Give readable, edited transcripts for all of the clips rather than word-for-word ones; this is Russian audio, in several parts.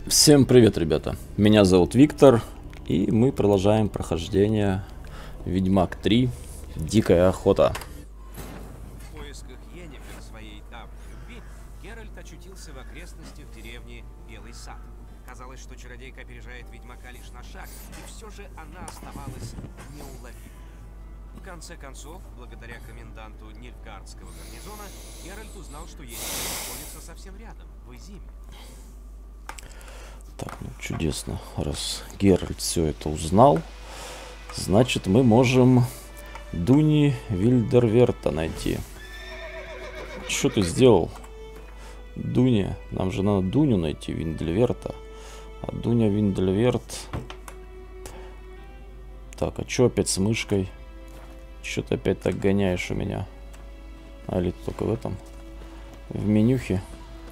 Всем привет, ребята! Меня зовут Виктор, и мы продолжаем прохождение Ведьмак 3. Дикая охота. В поисках Йеннифер, своей давней любви, Геральт очутился в окрестностях деревни Белый Сад. Казалось, что чародейка опережает ведьмака лишь на шаг, и все же она оставалась неуловимой. В конце концов, благодаря коменданту Нильфгардского гарнизона, Геральт узнал, что Йеннифер находится совсем рядом, в Изиме. Так, ну чудесно. Раз Геральт все это узнал, значит мы можем Дуни Вильдерверта найти. Что ты сделал? Дуня. Нам же надо Дуню найти, Виндельверта. А Дуня Виндельверт. Так, а что опять с мышкой? Что ты опять так гоняешь у меня? А или только в этом? В менюхе.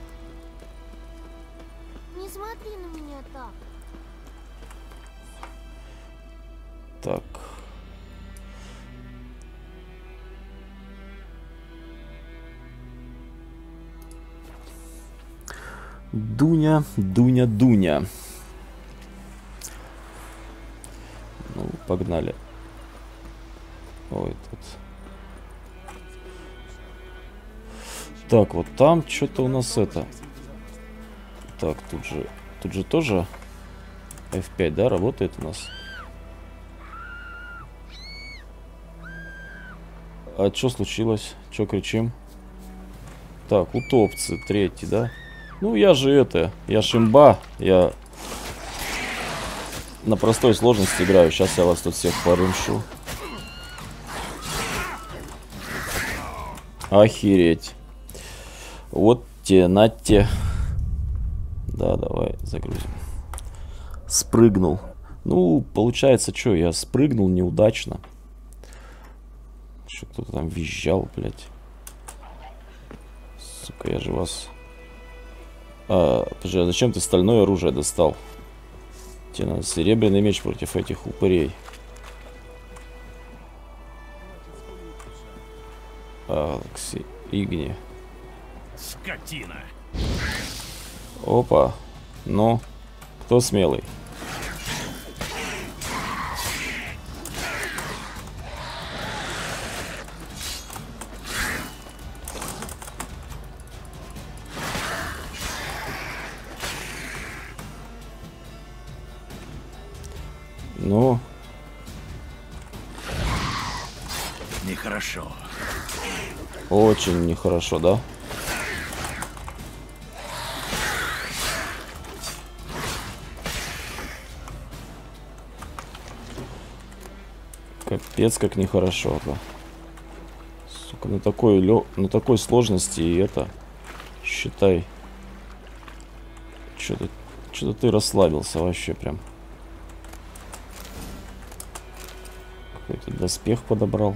Не смотри на меня так. Так. Дуня, Дуня, Дуня. Ну, погнали. Ой, тут. Так, вот там что-то у нас это. Так, тут же тоже F5, да, работает у нас. А что случилось? Что кричим? Так, утопцы, третий, да? Ну, я же я шимба, я на простой сложности играю. Сейчас я вас тут всех порымшу. Охереть. Вот те, на те. Да, давай загрузим. Спрыгнул. Ну, получается, что, я спрыгнул неудачно. Что кто-то там визжал, блядь. Сука, я же вас... подожди, а зачем ты стальное оружие достал? Тебе надо серебряный меч против этих упырей. Игни. Скотина! Опа. Ну, кто смелый? Ну. Нехорошо. Очень нехорошо, да? Капец, как нехорошо-то. Сука, на такой сложности и это... Считай. Что-то ты расслабился вообще прям. Какой-то доспех подобрал.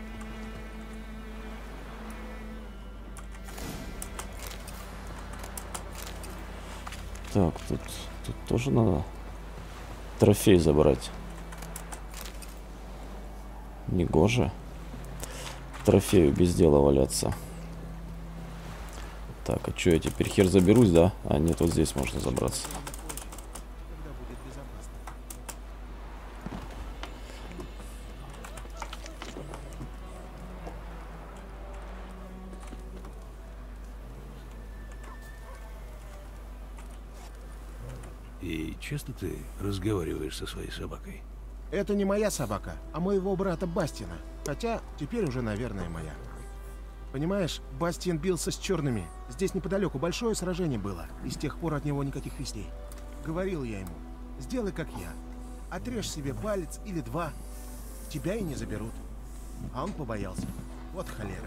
Так, тут тоже надо трофей забрать. Негоже трофею без дела валяться. Так, а что, я теперь хер заберусь, да? А нет, вот здесь можно забраться. И часто ты разговариваешь со своей собакой? Это не моя собака, а моего брата Бастина. Хотя, теперь уже, наверное, моя. Понимаешь, Бастин бился с черными. Здесь неподалеку большое сражение было, и с тех пор от него никаких вестей. Говорил я ему, сделай как я. Отрежь себе палец или два, тебя и не заберут. А он побоялся. Вот холера.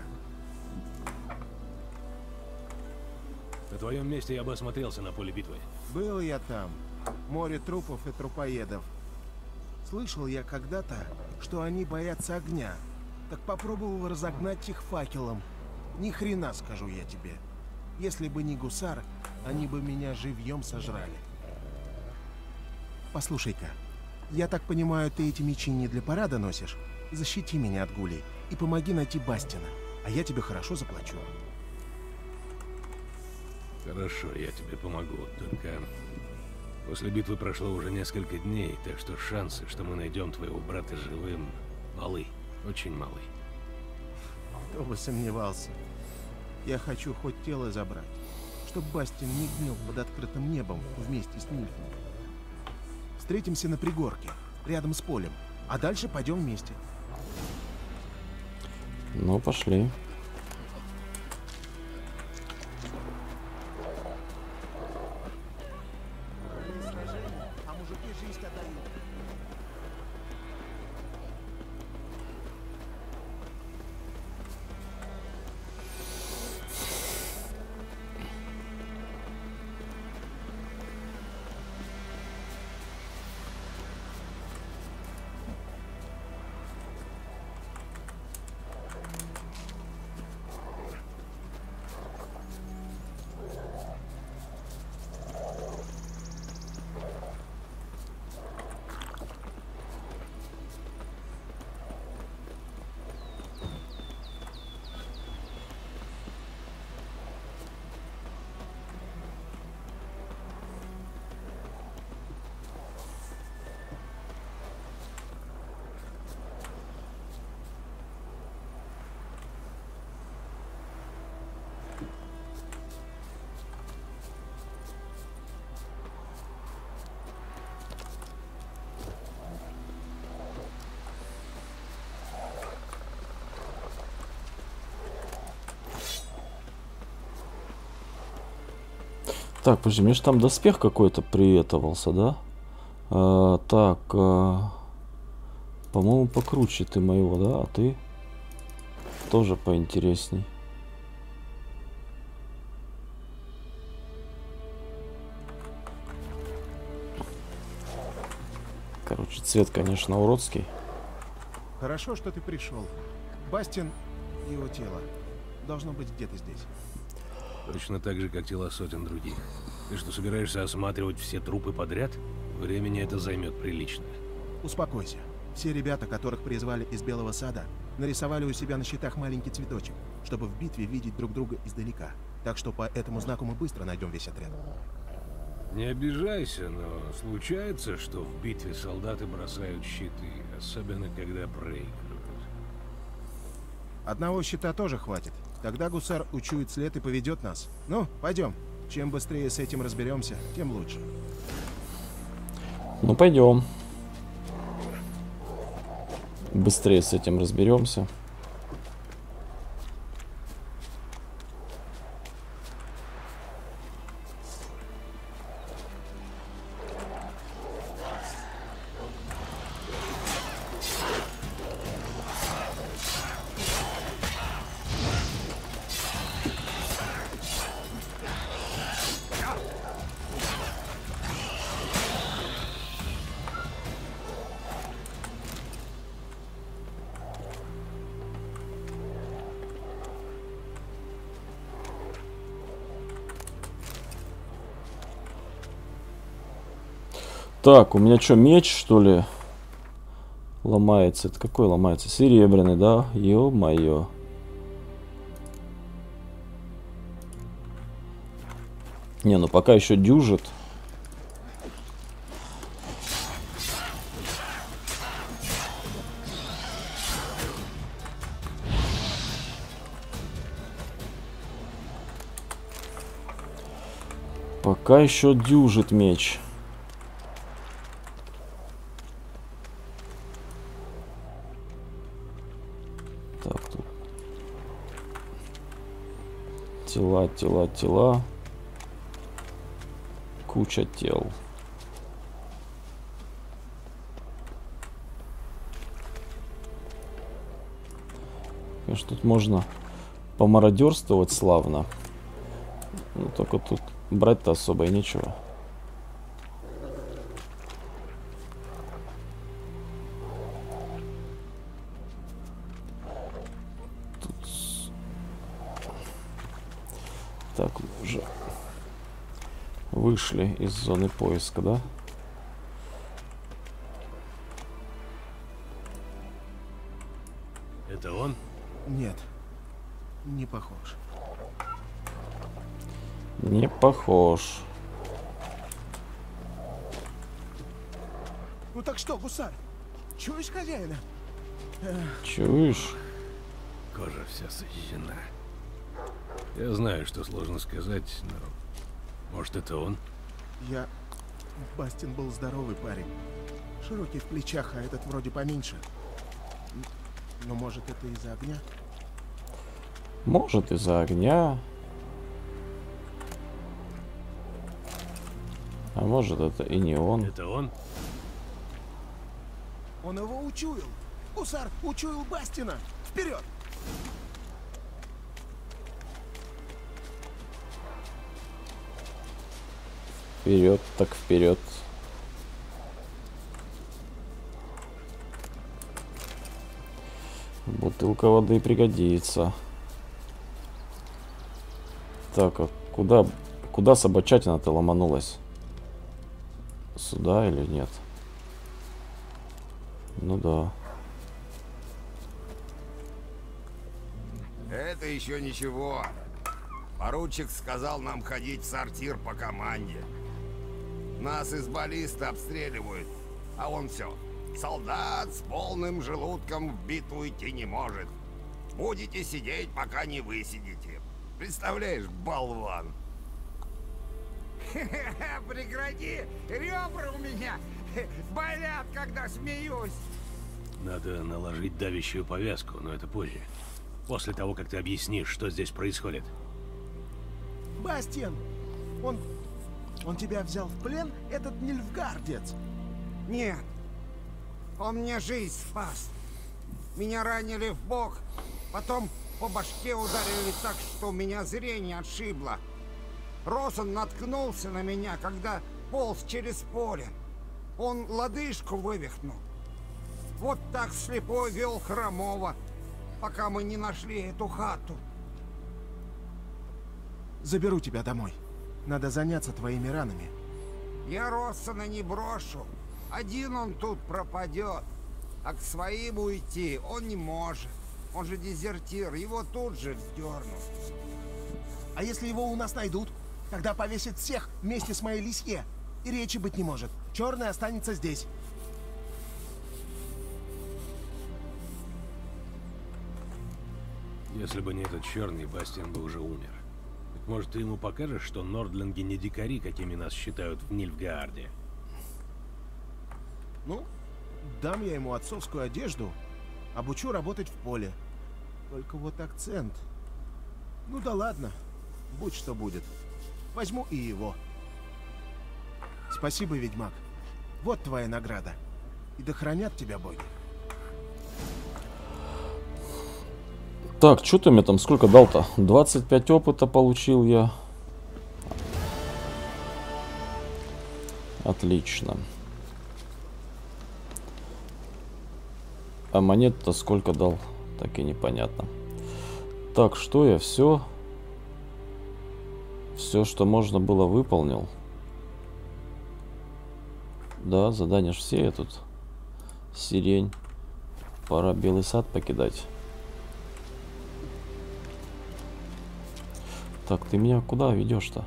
На твоем месте я бы осмотрелся на поле битвы. Был я там. Море трупов и трупоедов. Слышал я когда-то, что они боятся огня. Так попробовал разогнать их факелом. Ни хрена, скажу я тебе. Если бы не гусар, они бы меня живьем сожрали. Послушай-ка, я так понимаю, ты эти мечи не для парада носишь? Защити меня от гулей и помоги найти Бастина, а я тебе хорошо заплачу. Хорошо, я тебе помогу. Только После битвы прошло уже несколько дней, так что шансы, что мы найдем твоего брата живым, малы. Очень малы. Кто бы сомневался. Я хочу хоть тело забрать, чтобы Бастиан не гнил под открытым небом вместе с Нильфом. Встретимся на пригорке, рядом с полем, а дальше пойдем вместе. Ну, пошли. А мужики жизнь отдают. Так, подожди, мне же там доспех какой-то приветовался, да? Так, по-моему, покруче ты моего, да? А ты тоже поинтересней. Короче, цвет, конечно, уродский. Хорошо, что ты пришел. Бастиан и его тело должно быть где-то здесь. Точно так же, как тела сотен других. Ты что, собираешься осматривать все трупы подряд? Времени это займет прилично. Успокойся. Все ребята, которых призвали из Белого Сада, нарисовали у себя на щитах маленький цветочек, чтобы в битве видеть друг друга издалека. Так что по этому знаку мы быстро найдем весь отряд. Не обижайся, но случается, что в битве солдаты бросают щиты, особенно когда проигрывают. Одного щита тоже хватит. Тогда гусар учует след и поведет нас. Ну, пойдем. Чем быстрее с этим разберемся, тем лучше. Ну, пойдем. Быстрее с этим разберемся. Так, у меня что, меч, что ли, ломается? Это какой ломается? Серебряный, да? Ё-моё. Не, ну пока еще дюжит. Пока еще дюжит меч. Так, тут тела, тела, тела. Куча тел. Конечно, тут можно помародерствовать славно. Ну, только тут брать-то особо и нечего. Так, мы уже вышли из зоны поиска, да? Это он? Нет, не похож. Не похож. Ну так что, гусар, чуешь хозяина? Чуешь? Кожа вся сожжена. Я знаю, что сложно сказать, но... Может, это он? Бастин был здоровый парень. Широкий в плечах, а этот вроде поменьше. Но может, это из-за огня? Может, из-за огня. А может, это и не он. Это он? Он его учуял. Гусар учуял Бастина. Вперед! Вперед, так вперед. Бутылка воды пригодится. Так, а куда собачатина-то ломанулась? Сюда или нет? Ну да. Это еще ничего. Поручик сказал нам ходить в сортир по команде. Нас из баллиста обстреливают, а он все. Солдат с полным желудком в битву идти не может. Будете сидеть, пока не высидите. Представляешь, болван. Прекрати! Ребра у меня болят, когда смеюсь. Надо наложить давящую повязку, но это позже. После того, как ты объяснишь, что здесь происходит. Бастиан! Он тебя взял в плен, этот нильфгардец? Нет. Он мне жизнь спас. Меня ранили в бок, потом по башке ударили так, что у меня зрение отшибло. Росон наткнулся на меня, когда полз через поле. Он лодыжку вывихнул. Вот так слепой вел Хромова, пока мы не нашли эту хату. Заберу тебя домой. Надо заняться твоими ранами. Я Россона не брошу. Один он тут пропадет. А к своим уйти он не может. Он же дезертир, его тут же вздернут. А если его у нас найдут? Тогда повесят всех вместе с моей лисье. И речи быть не может. Черный останется здесь. Если бы не этот черный, Бастиан бы уже умер. Так может, ты ему покажешь, что нордлинги не дикари, какими нас считают в Нильфгаарде? Ну, дам я ему отцовскую одежду, обучу работать в поле. Только вот акцент. Ну да ладно, будь что будет. Возьму и его. Спасибо, ведьмак. Вот твоя награда. И да хранят тебя боги. Так, что ты мне там сколько дал-то? 25 опыта получил я. Отлично. А монет-то сколько дал? Так и непонятно. Так, что я все, что можно было, выполнил. Да, задания ж все, я тут сирень. Пора Белый сад покидать. Так, ты меня куда ведешь-то?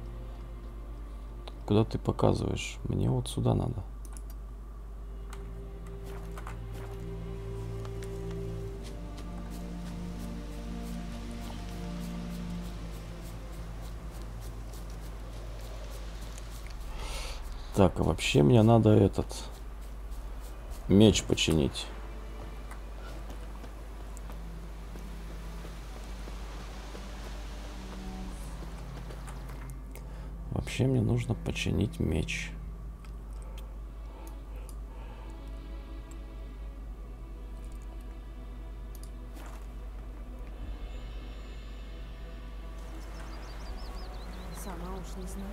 Куда ты показываешь? Мне вот сюда надо. Так, а вообще мне надо этот меч починить. Вообще мне нужно починить меч. Сама уж не знаю.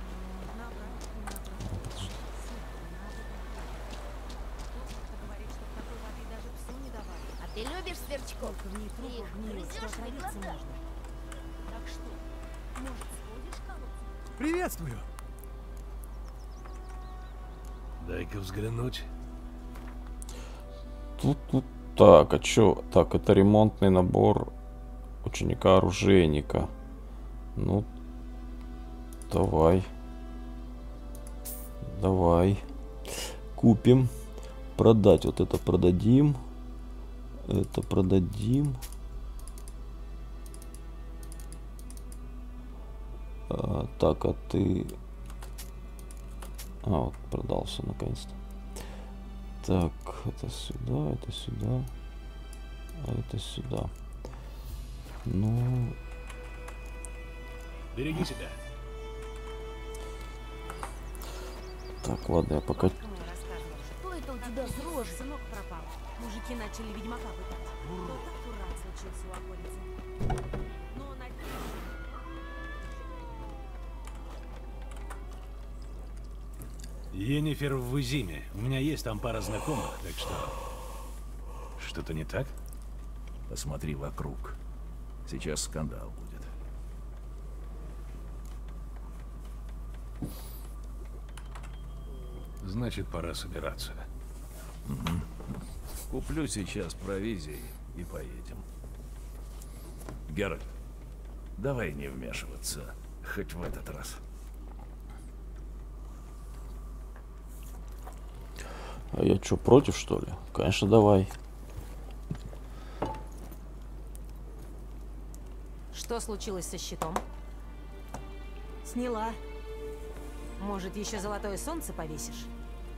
А ты любишь сверчков? В ней трупов гниет, что отравиться можно. Так что, может, сходишь к колодцу? Приветствую! Дай-ка взглянуть. Тут. Так, а чё? Так, это ремонтный набор ученика-оружейника. Ну, давай. Давай. Купим. Продать. Вот это продадим. Это продадим. Так, а ты... вот, продался наконец-то. Так, это сюда, это сюда. А это сюда. Ну... Береги себя. Так, ладно, я пока... Что это у тебя с рожей? Сынок пропал. Мужики начали ведьмака пытать. Вот так дурак случился у околицы. Но он один. Йеннифер в Изиме. У меня есть там пара знакомых, так что... Что-то не так? Посмотри вокруг. Сейчас скандал будет. Значит, пора собираться. Куплю сейчас провизии и поедем. Геральт, давай не вмешиваться, хоть в этот раз. А я что, против, что ли? Конечно, давай. Что случилось со щитом? Сняла. Может, еще золотое солнце повесишь?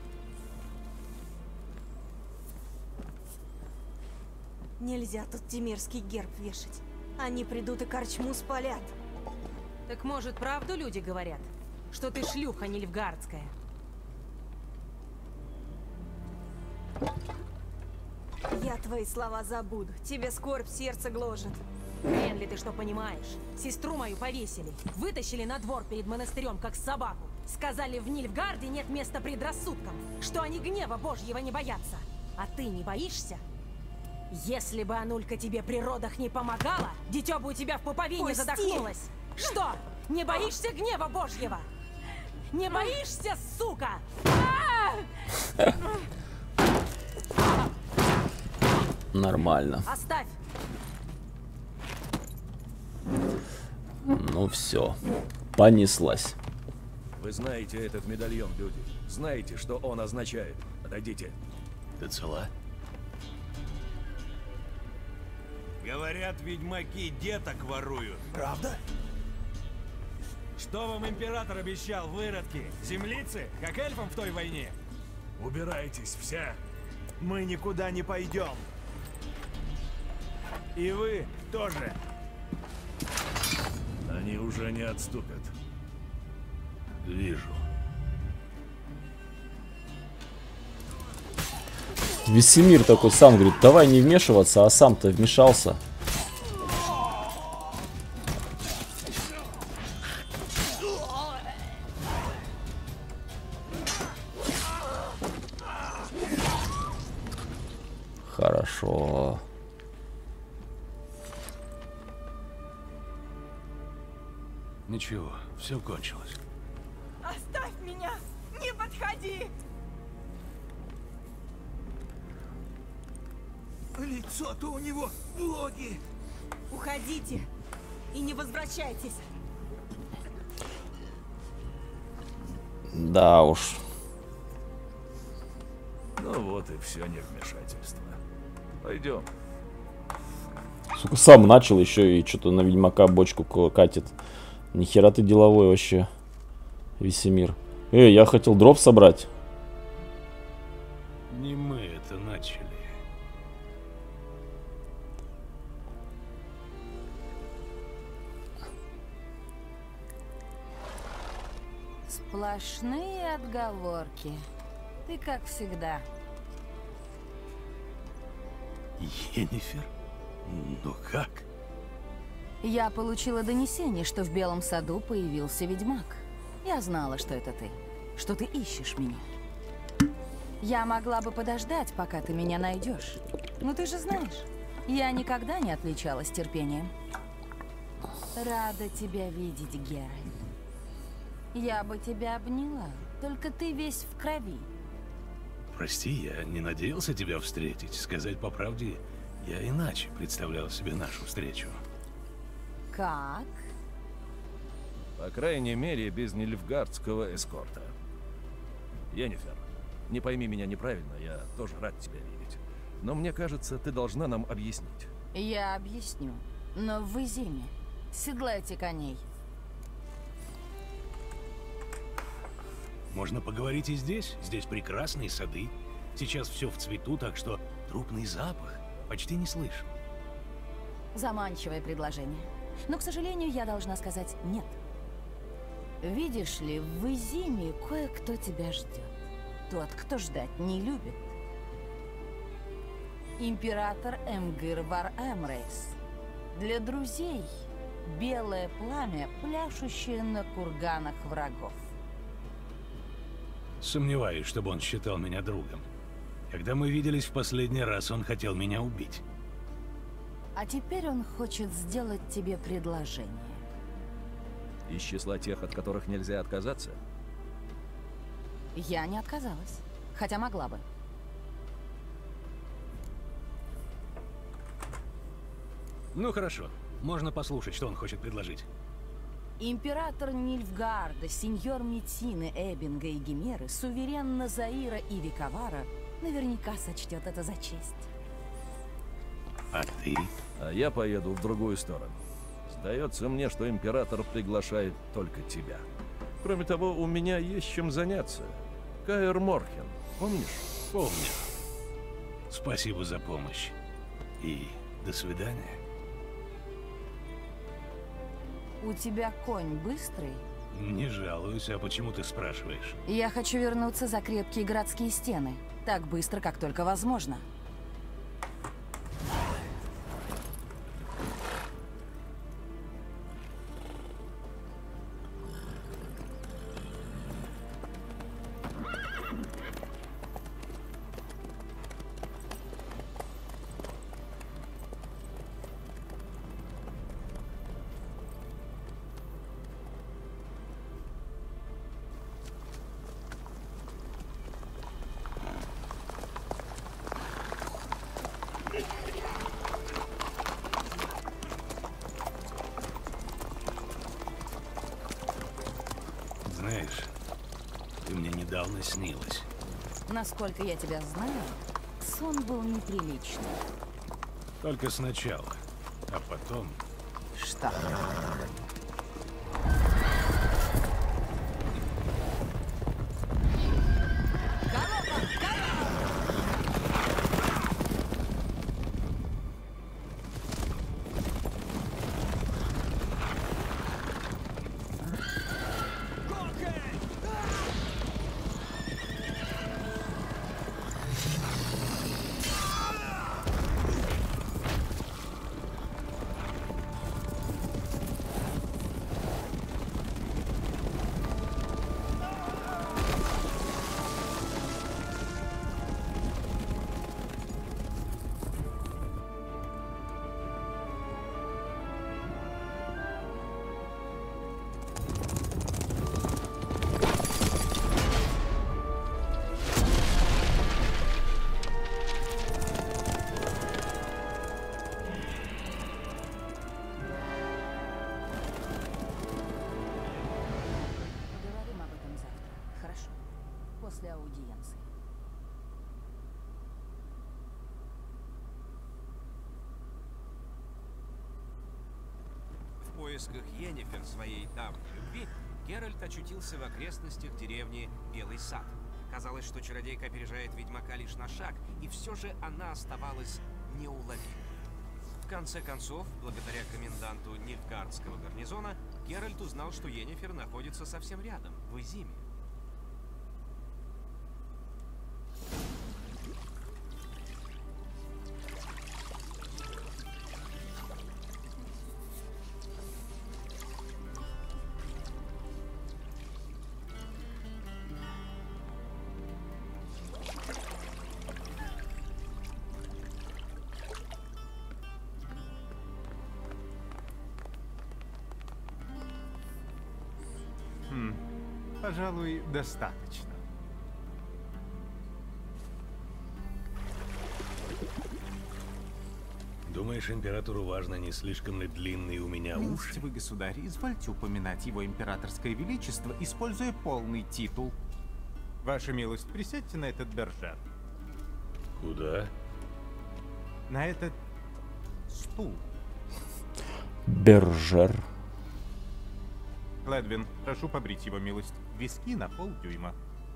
Нельзя тут темирский герб вешать. Они придут и корчму спалят. Так может, правду люди говорят? Что ты шлюха нильфгардская? Я твои слова забуду. Тебе скорбь сердце гложет. Хрен ли ты что понимаешь? Сестру мою повесили. Вытащили на двор перед монастырем, как собаку. Сказали, в Нильфгарде нет места предрассудкам. Что они гнева Божьего не боятся. А ты не боишься? Если бы Анулька тебе при родах не помогала, дитё бы у тебя в пуповине Пусти! задохнулось. Что? Не боишься гнева Божьего? Не боишься, сука? Нормально. Оставь! Ну все. Понеслась. Вы знаете этот медальон, люди. Знаете, что он означает. Отойдите. Ты цела? Говорят, ведьмаки деток воруют. Правда? Что вам император обещал, выродки? Землицы? Как эльфам в той войне? Убирайтесь все. Мы никуда не пойдем. И вы тоже. Они уже не отступят. Вижу. Весемир такой сам говорит, давай не вмешиваться, а сам-то вмешался. Хорошо. Ничего, все кончилось. Оставь меня! Не подходи! Лицо-то у него блоги. Уходите и не возвращайтесь. Да уж. Ну вот и все невмешательство. Пойдем. Сука, сам начал еще и что-то на ведьмака бочку катит. Нихера ты деловой вообще, Весемир. Я хотел дроп собрать. Не мы это начали. Сплошные отговорки. Ты как всегда. Йеннифер? Ну как? Я получила донесение, что в Белом саду появился ведьмак. Я знала, что это ты. Что ты ищешь меня. Я могла бы подождать, пока ты меня найдешь. Но ты же знаешь, я никогда не отличалась терпением. Рада тебя видеть, Геральт. Я бы тебя обняла, только ты весь в крови. Прости, я не надеялся тебя встретить. Сказать по правде, я иначе представлял себе нашу встречу. Как? По крайней мере, без нильфгардского эскорта. Йеннифер, Не пойми меня неправильно, я тоже рад тебя видеть. Но мне кажется, ты должна нам объяснить. Я объясню. Но в Изиме. Седлайте коней. Можно поговорить и здесь. Здесь прекрасные сады. Сейчас все в цвету, так что трупный запах почти не слышен. Заманчивое предложение. Но, к сожалению, я должна сказать нет. Видишь ли, в Изиме кое-кто тебя ждет. Тот, кто ждать не любит. Император Эмгир Вар Эмрейс. Для друзей белое пламя, пляшущее на курганах врагов. Сомневаюсь, чтобы он считал меня другом. Когда мы виделись в последний раз, он хотел меня убить. А теперь он хочет сделать тебе предложение. Из числа тех, от которых нельзя отказаться? Я не отказалась, хотя могла бы. Ну хорошо, можно послушать, что он хочет предложить. Император Нильфгаарда, сеньор Метины, Эббинга и Гимеры, суверен Назаира и Викавара наверняка сочтет это за честь. А ты? А я поеду в другую сторону. Сдается мне, что император приглашает только тебя. Кроме того, у меня есть чем заняться. Каэр Морхен, помнишь? Помню. Спасибо за помощь. И до свидания. У тебя конь быстрый? Не жалуюсь, а почему ты спрашиваешь? Я хочу вернуться за крепкие городские стены. Так быстро, как только возможно. Знаешь, ты мне недавно снилась. Насколько я тебя знаю, сон был неприличный. Только сначала, а потом... Что? После аудиенции. В поисках Йеннифер, своей давней любви, Геральт очутился в окрестностях деревни Белый Сад. Казалось, что чародейка опережает ведьмака лишь на шаг, и все же она оставалась неуловимой. В конце концов, благодаря коменданту Нильфгаардского гарнизона, Геральт узнал, что Йеннифер находится совсем рядом, в Изиме. Пожалуй, достаточно. Думаешь, императору важно, не слишком ли длинные у меня уши? Милостивый государь, извольте упоминать его императорское величество, используя полный титул. Ваша милость, присядьте на этот бержер. Куда? На этот стул. Бержер. Ледвин, прошу побрить его милость. Виски на полдюйма.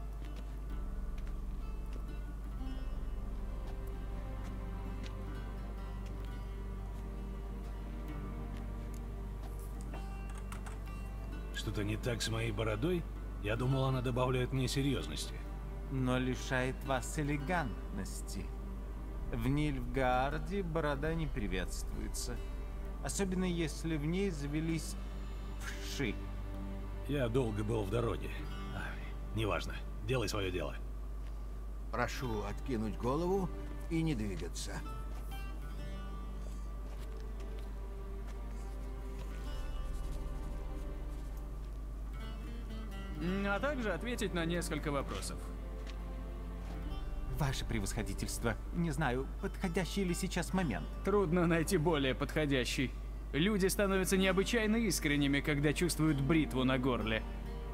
Что-то не так с моей бородой? Я думал, она добавляет мне серьезности. Но лишает вас элегантности. В Нильфгаарде борода не приветствуется. Особенно если в ней завелись вши. Я долго был в дороге. Неважно. Делай свое дело. Прошу откинуть голову и не двигаться. А также ответить на несколько вопросов. Ваше превосходительство, не знаю, подходящий ли сейчас момент. Трудно найти более подходящий. Люди становятся необычайно искренними, когда чувствуют бритву на горле.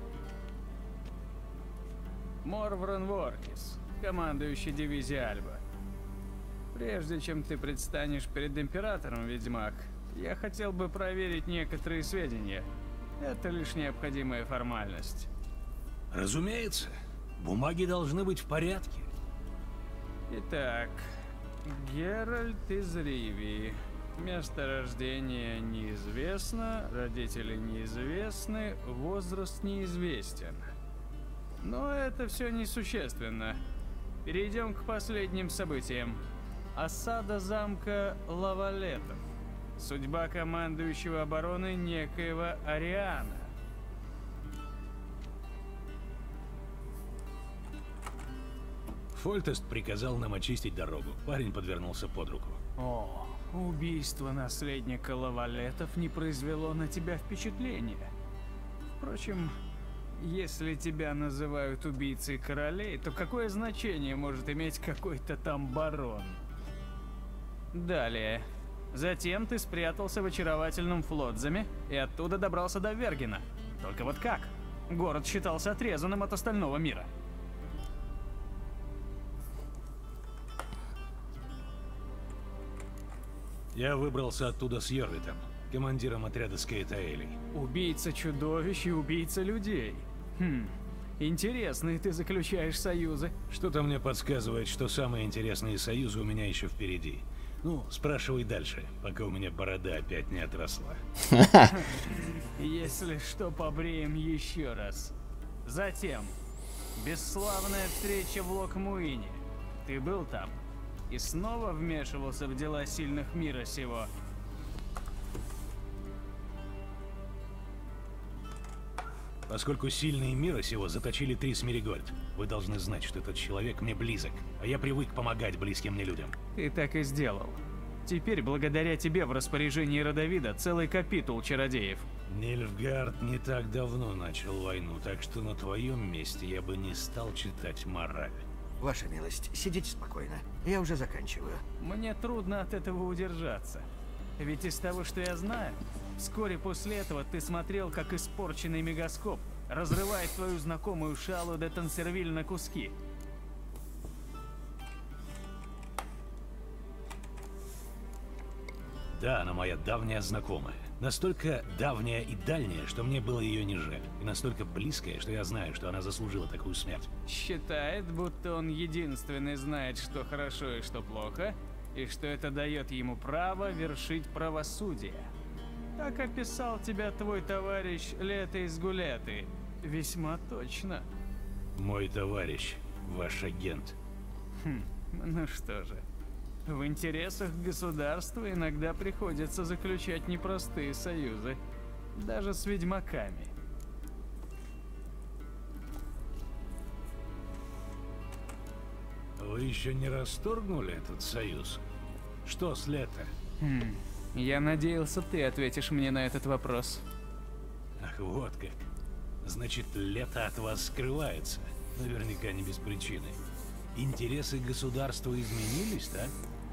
Морвран Воркис, командующий дивизией Альба. Прежде чем ты предстанешь перед Императором, Ведьмак, я хотел бы проверить некоторые сведения. Это лишь необходимая формальность. Разумеется. Бумаги должны быть в порядке. Итак, Геральт из Ривии. Место рождения неизвестно, родители неизвестны, возраст неизвестен. Но это все несущественно. Перейдем к последним событиям. Осада замка Лавалетов. Судьба командующего обороны некоего Ариана. Фольтест приказал нам очистить дорогу. Парень подвернулся под руку. О, убийство наследника Лавалетов не произвело на тебя впечатления. Впрочем, если тебя называют убийцей королей, то какое значение может иметь какой-то там барон? Далее. Затем ты спрятался в очаровательном Флотзаме и оттуда добрался до Вергена. Только вот как? Город считался отрезанным от остального мира. Я выбрался оттуда с Йорвитом, командиром отряда Скейтаэлей. Убийца-чудовищ и убийца людей. Интересные ты заключаешь союзы. Что-то мне подсказывает, что самые интересные союзы у меня еще впереди. Ну, спрашивай дальше, пока у меня борода опять не отросла. Если что, побреем еще раз. Затем, бесславная встреча в Локмуине. Ты был там и снова вмешивался в дела сильных мира сего. Поскольку сильные мира сего заточили Трис Меригольд, вы должны знать, что этот человек мне близок, а я привык помогать близким мне людям. Ты так и сделал. Теперь, благодаря тебе, в распоряжении Родовида целый капитул чародеев. Нильфгаард не так давно начал войну, так что на твоем месте я бы не стал читать мораль. Ваша милость, сидите спокойно. Я уже заканчиваю. Мне трудно от этого удержаться. Ведь из того, что я знаю, вскоре после этого ты смотрел, как испорченный мегаскоп разрывает твою знакомую Шалу де Тансервиль на куски. Да, она моя давняя знакомая. Настолько давняя и дальняя, что мне было ее не жаль. И настолько близкая, что я знаю, что она заслужила такую смерть. Считает, будто он единственный знает, что хорошо и что плохо, и что это дает ему право вершить правосудие. Так описал тебя твой товарищ Лето из Гулеты. Весьма точно. Мой товарищ, ваш агент. Ну что же. В интересах государства иногда приходится заключать непростые союзы. Даже с ведьмаками. Вы еще не расторгнули этот союз? Что с Лето? Я надеялся, ты ответишь мне на этот вопрос. Ах, вот как. Значит, Лето от вас скрывается. Наверняка не без причины. Интересы государства изменились, да?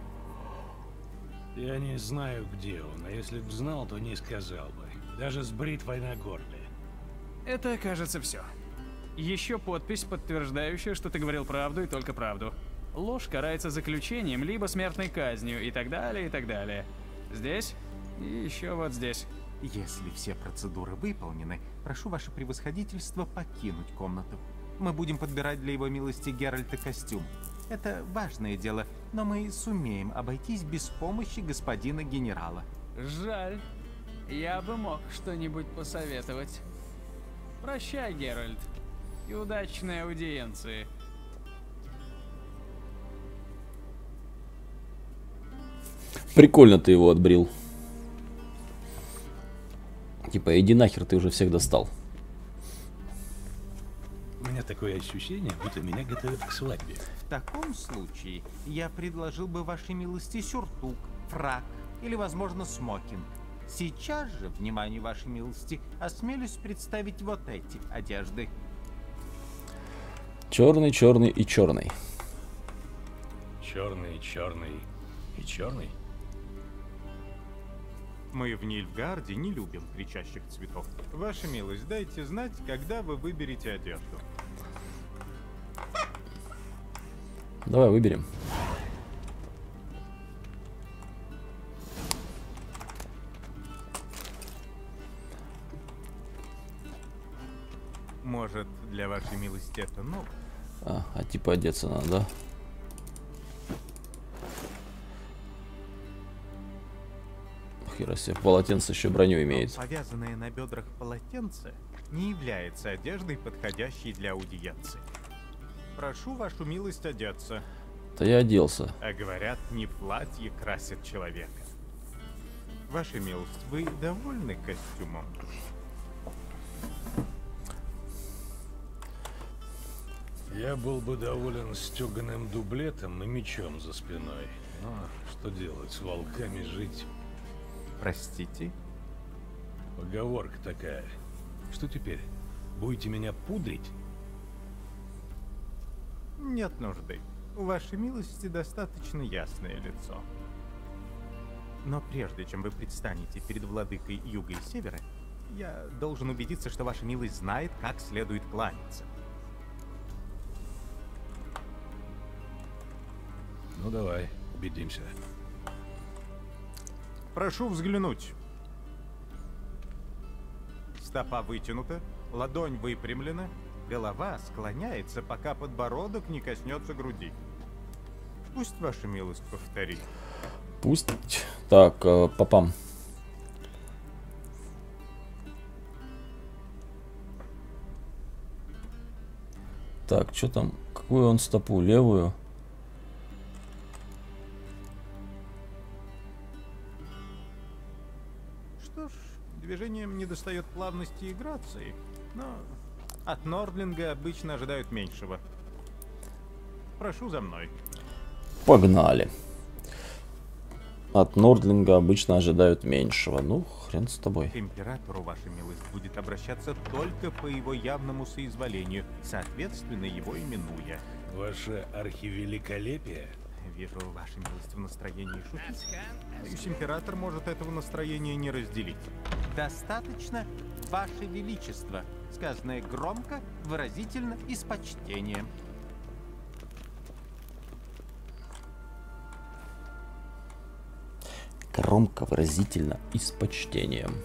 Я не знаю, где он, а если б знал, то не сказал бы. Даже с бритвой на горле. Это, кажется, все. Еще подпись, подтверждающая, что ты говорил правду и только правду. Ложь карается заключением, либо смертной казнью, и так далее, и так далее. Здесь и еще вот здесь. Если все процедуры выполнены, прошу ваше превосходительство покинуть комнату. Мы будем подбирать для его милости Геральта костюм. Это важное дело, но мы сумеем обойтись без помощи господина генерала. Жаль. Я бы мог что-нибудь посоветовать. Прощай, Геральт. И удачной аудиенции. Прикольно ты его отбрил. Типа, иди нахер, ты уже всех достал. У меня такое ощущение, будто меня готовят к свадьбе. В таком случае я предложил бы вашей милости сюртук, фрак или, возможно, смокинг. Сейчас же, внимание вашей милости, осмелюсь представить вот эти одежды. Черный, черный и черный. Черный, черный и черный? Мы в Нильфгарде не любим кричащих цветов. Ваша милость, дайте знать, когда вы выберете одежду. Давай выберем. Может, для вашей милости это новое? А типа одеться надо, да? Хера себе, полотенце еще броню имеет. Повязанное на бедрах полотенце не является одеждой, подходящей для аудиенции. Прошу вашу милость одеться. Да я оделся. А говорят, не платье красит человека. Ваша милость, вы довольны костюмом? Я был бы доволен стеганым дублетом и мечом за спиной. Но что делать, с волками жить? Простите? Поговорка такая. Что теперь? Будете меня пудрить? Нет нужды. У вашей милости достаточно ясное лицо. Но прежде чем вы предстанете перед владыкой Юга и Севера, я должен убедиться, что ваша милость знает, как следует кланяться. Ну давай, убедимся. Прошу взглянуть. Стопа вытянута, ладонь выпрямлена, голова склоняется, пока подбородок не коснется груди. Пусть ваша милость повторит. Пусть. Так, попам. Так, что там? Какую он стопу? Левую? Что ж, движением недостает плавности и грации, но от Нордлинга обычно ожидают меньшего. Прошу за мной. Погнали. От Нордлинга обычно ожидают меньшего. Ну, хрен с тобой. К императору ваша милость будет обращаться только по его явному соизволению, соответственно, его именуя. Ваше архивеликолепие? Вижу, ваша милость в настроении шутить. Боюсь, император может этого настроения не разделить. Достаточно, ваше величество, сказанное громко, выразительно и с почтением. Громко, выразительно и с почтением.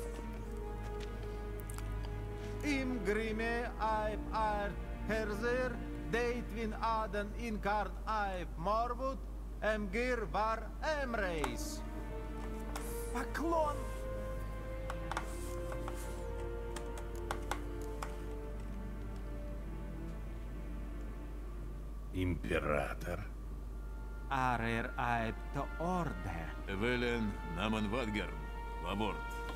Им гриме айп айр херзер, дейтвин аден инкарн айп морвуд, эмгир вар эмрейс. Поклон! Император. Арер айп то орде. Эвелен Наман Вадгар. Аборт.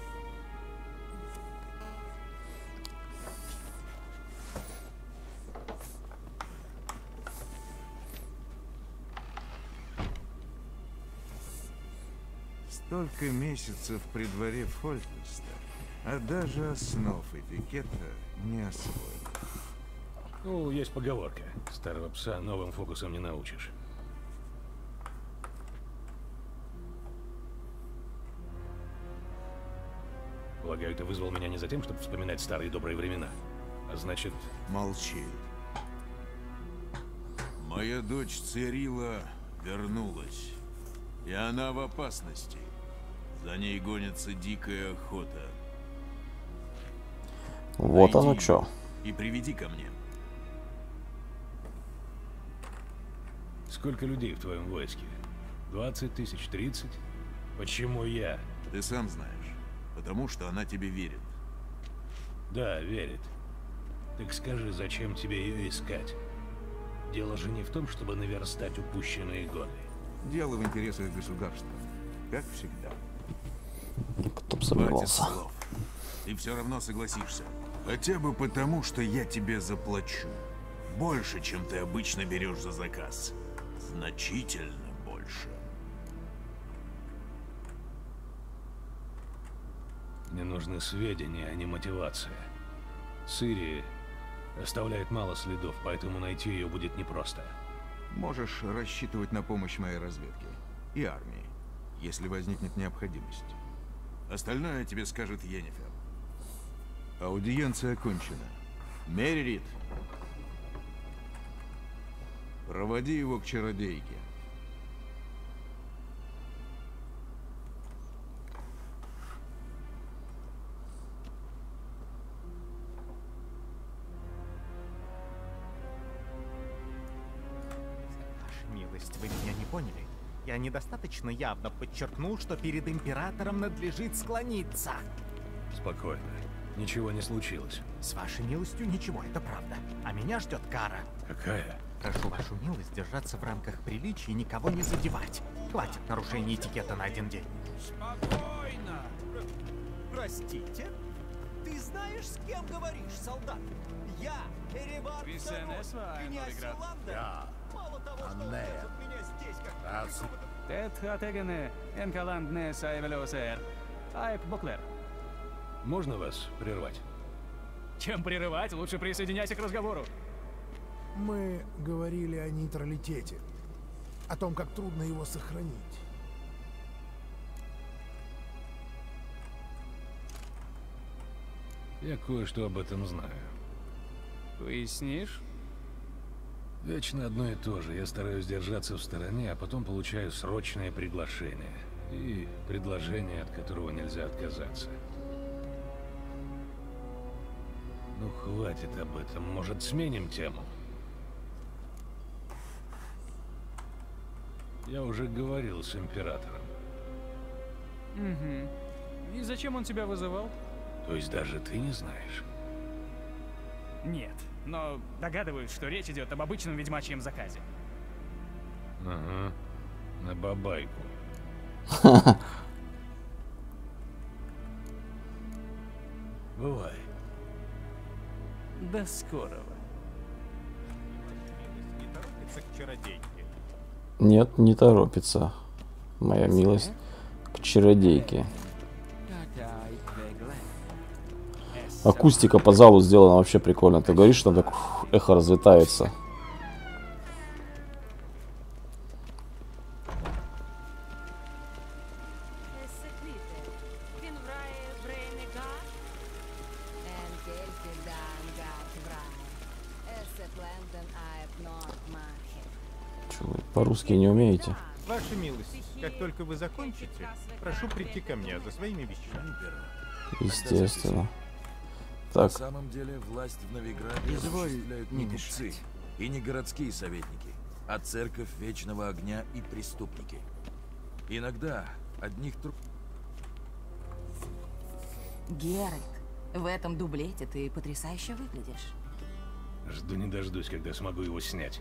Столько месяцев при дворе Фольтеста, а даже основ этикета не освоил. Ну, есть поговорка. Старого пса новым фокусом не научишь. Полагаю, ты вызвал меня не за тем, чтобы вспоминать старые добрые времена, А значит... Молчи. Моя дочь Цирила вернулась. И она в опасности. За ней гонится дикая охота. Вот оно чё. И приведи ко мне. Сколько людей в твоем войске? 20 тысяч, 30? Почему я? Ты сам знаешь. Потому что она тебе верит. Да, верит. Так скажи, зачем тебе ее искать? Дело же не в том, чтобы наверстать упущенные годы. Дело в интересах государства. Как всегда. Кто бы сомневался. Ты все равно согласишься. Хотя бы потому, что я тебе заплачу. Больше, чем ты обычно берешь за заказ. Значительно больше. Мне нужны сведения, а не мотивация. Цири оставляет мало следов, поэтому найти ее будет непросто. Можешь рассчитывать на помощь моей разведки и армии, если возникнет необходимость. Остальное тебе скажет Йеннифер. Аудиенция окончена. Меррит, проводи его к чародейке. Милость, вы меня не поняли? Я недостаточно явно подчеркнул, что перед императором надлежит склониться. Спокойно. Ничего не случилось. С вашей милостью ничего, это правда. А меня ждет кара. Какая? Прошу вашу милость держаться в рамках приличия и никого не задевать. Хватит нарушений этикета на один день. Спокойно. Простите? Ты знаешь, с кем говоришь, солдат? Я, Эребар II, князь Ланда. Мало того, что держат меня здесь, как... Тет хатегене, энкаландне сайвелосер. Айп Боклер. Можно вас прервать? Чем прерывать, лучше присоединяйся к разговору. Мы говорили о нейтралитете, о том, как трудно его сохранить. Я кое-что об этом знаю. Пояснишь? Вечно одно и то же. Я стараюсь держаться в стороне, а потом получаю срочное приглашение. И предложение, от которого нельзя отказаться. Ну, хватит об этом. Может, сменим тему? Я уже говорил с императором. Угу. И зачем он тебя вызывал? То есть даже ты не знаешь? Нет, но догадываюсь, что речь идет об обычном ведьмачьем заказе. Ага, на бабайку. Бывай. До скорого. Не торопится к чародейке? Нет, не торопится. Моя милость к чародейке. Акустика по залу сделана вообще прикольно. Ты говоришь, что так эхо разлетается. Чё, вы по-русски не умеете? Ваша милость, как только вы закончите, прошу прийти ко мне за своими вещами. Естественно. Так. На самом деле власть в Новиграде осуществляют не купцы и не городские советники, а церковь Вечного Огня и преступники. Иногда одних Геральт, в этом дублете ты потрясающе выглядишь. Жду не дождусь, когда смогу его снять.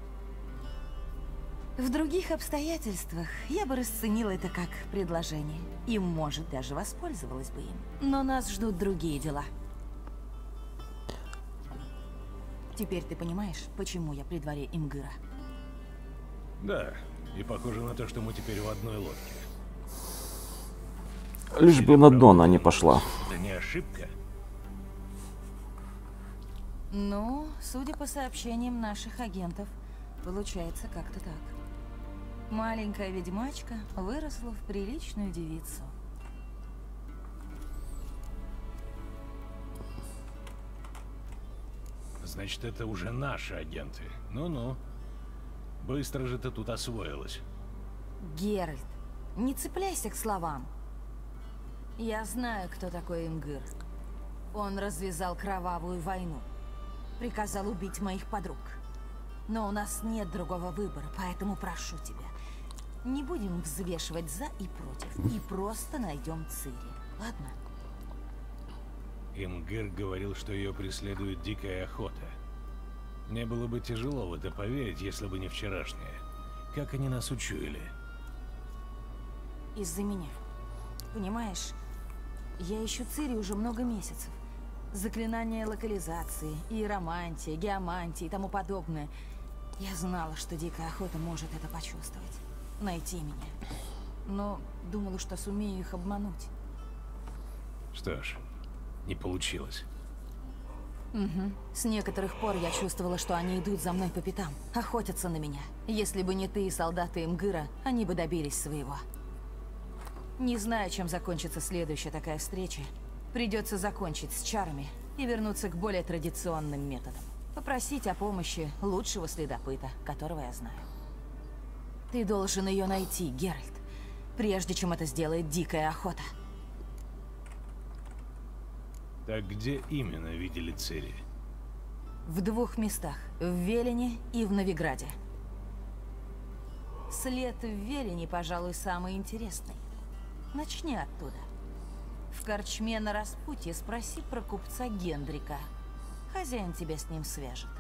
В других обстоятельствах я бы расценила это как предложение. И, может, даже воспользовалась бы им. Но нас ждут другие дела. Теперь ты понимаешь, почему я при дворе Имгыра? Да, и похоже на то, что мы теперь в одной лодке. Лишь бы на дно она не пошла. Это не ошибка. Ну, судя по сообщениям наших агентов, получается как-то так. Маленькая ведьмачка выросла в приличную девицу. Значит, это уже наши агенты. Ну-ну. Быстро же ты тут освоилась. Геральт, не цепляйся к словам. Я знаю, кто такой Имгир. Он развязал кровавую войну. Приказал убить моих подруг. Но у нас нет другого выбора, поэтому прошу тебя. Не будем взвешивать за и против. И просто найдем Цири. Ладно? Имгир говорил, что ее преследует дикая охота. Мне было бы тяжело в это поверить, если бы не вчерашнее. Как они нас учуяли? Из-за меня. Понимаешь, я ищу Цири уже много месяцев. Заклинания локализации, иеромантия, геомантия и тому подобное. Я знала, что дикая охота может это почувствовать. Найти меня. Но думала, что сумею их обмануть. Что ж, не получилось. Угу. С некоторых пор я чувствовала, что они идут за мной по пятам, охотятся на меня. Если бы не ты и солдаты Имгира, они бы добились своего. Не знаю, чем закончится следующая такая встреча. Придется закончить с чарами и вернуться к более традиционным методам. Попросить о помощи лучшего следопыта, которого я знаю. Ты должен ее найти, Геральт, прежде чем это сделает дикая охота. Так где именно видели Цири? В 2 местах. В Велине и в Новиграде. След в Велине, пожалуй, самый интересный. Начни оттуда. В корчме на распутье спроси про купца Гендрика. Хозяин тебя с ним свяжет.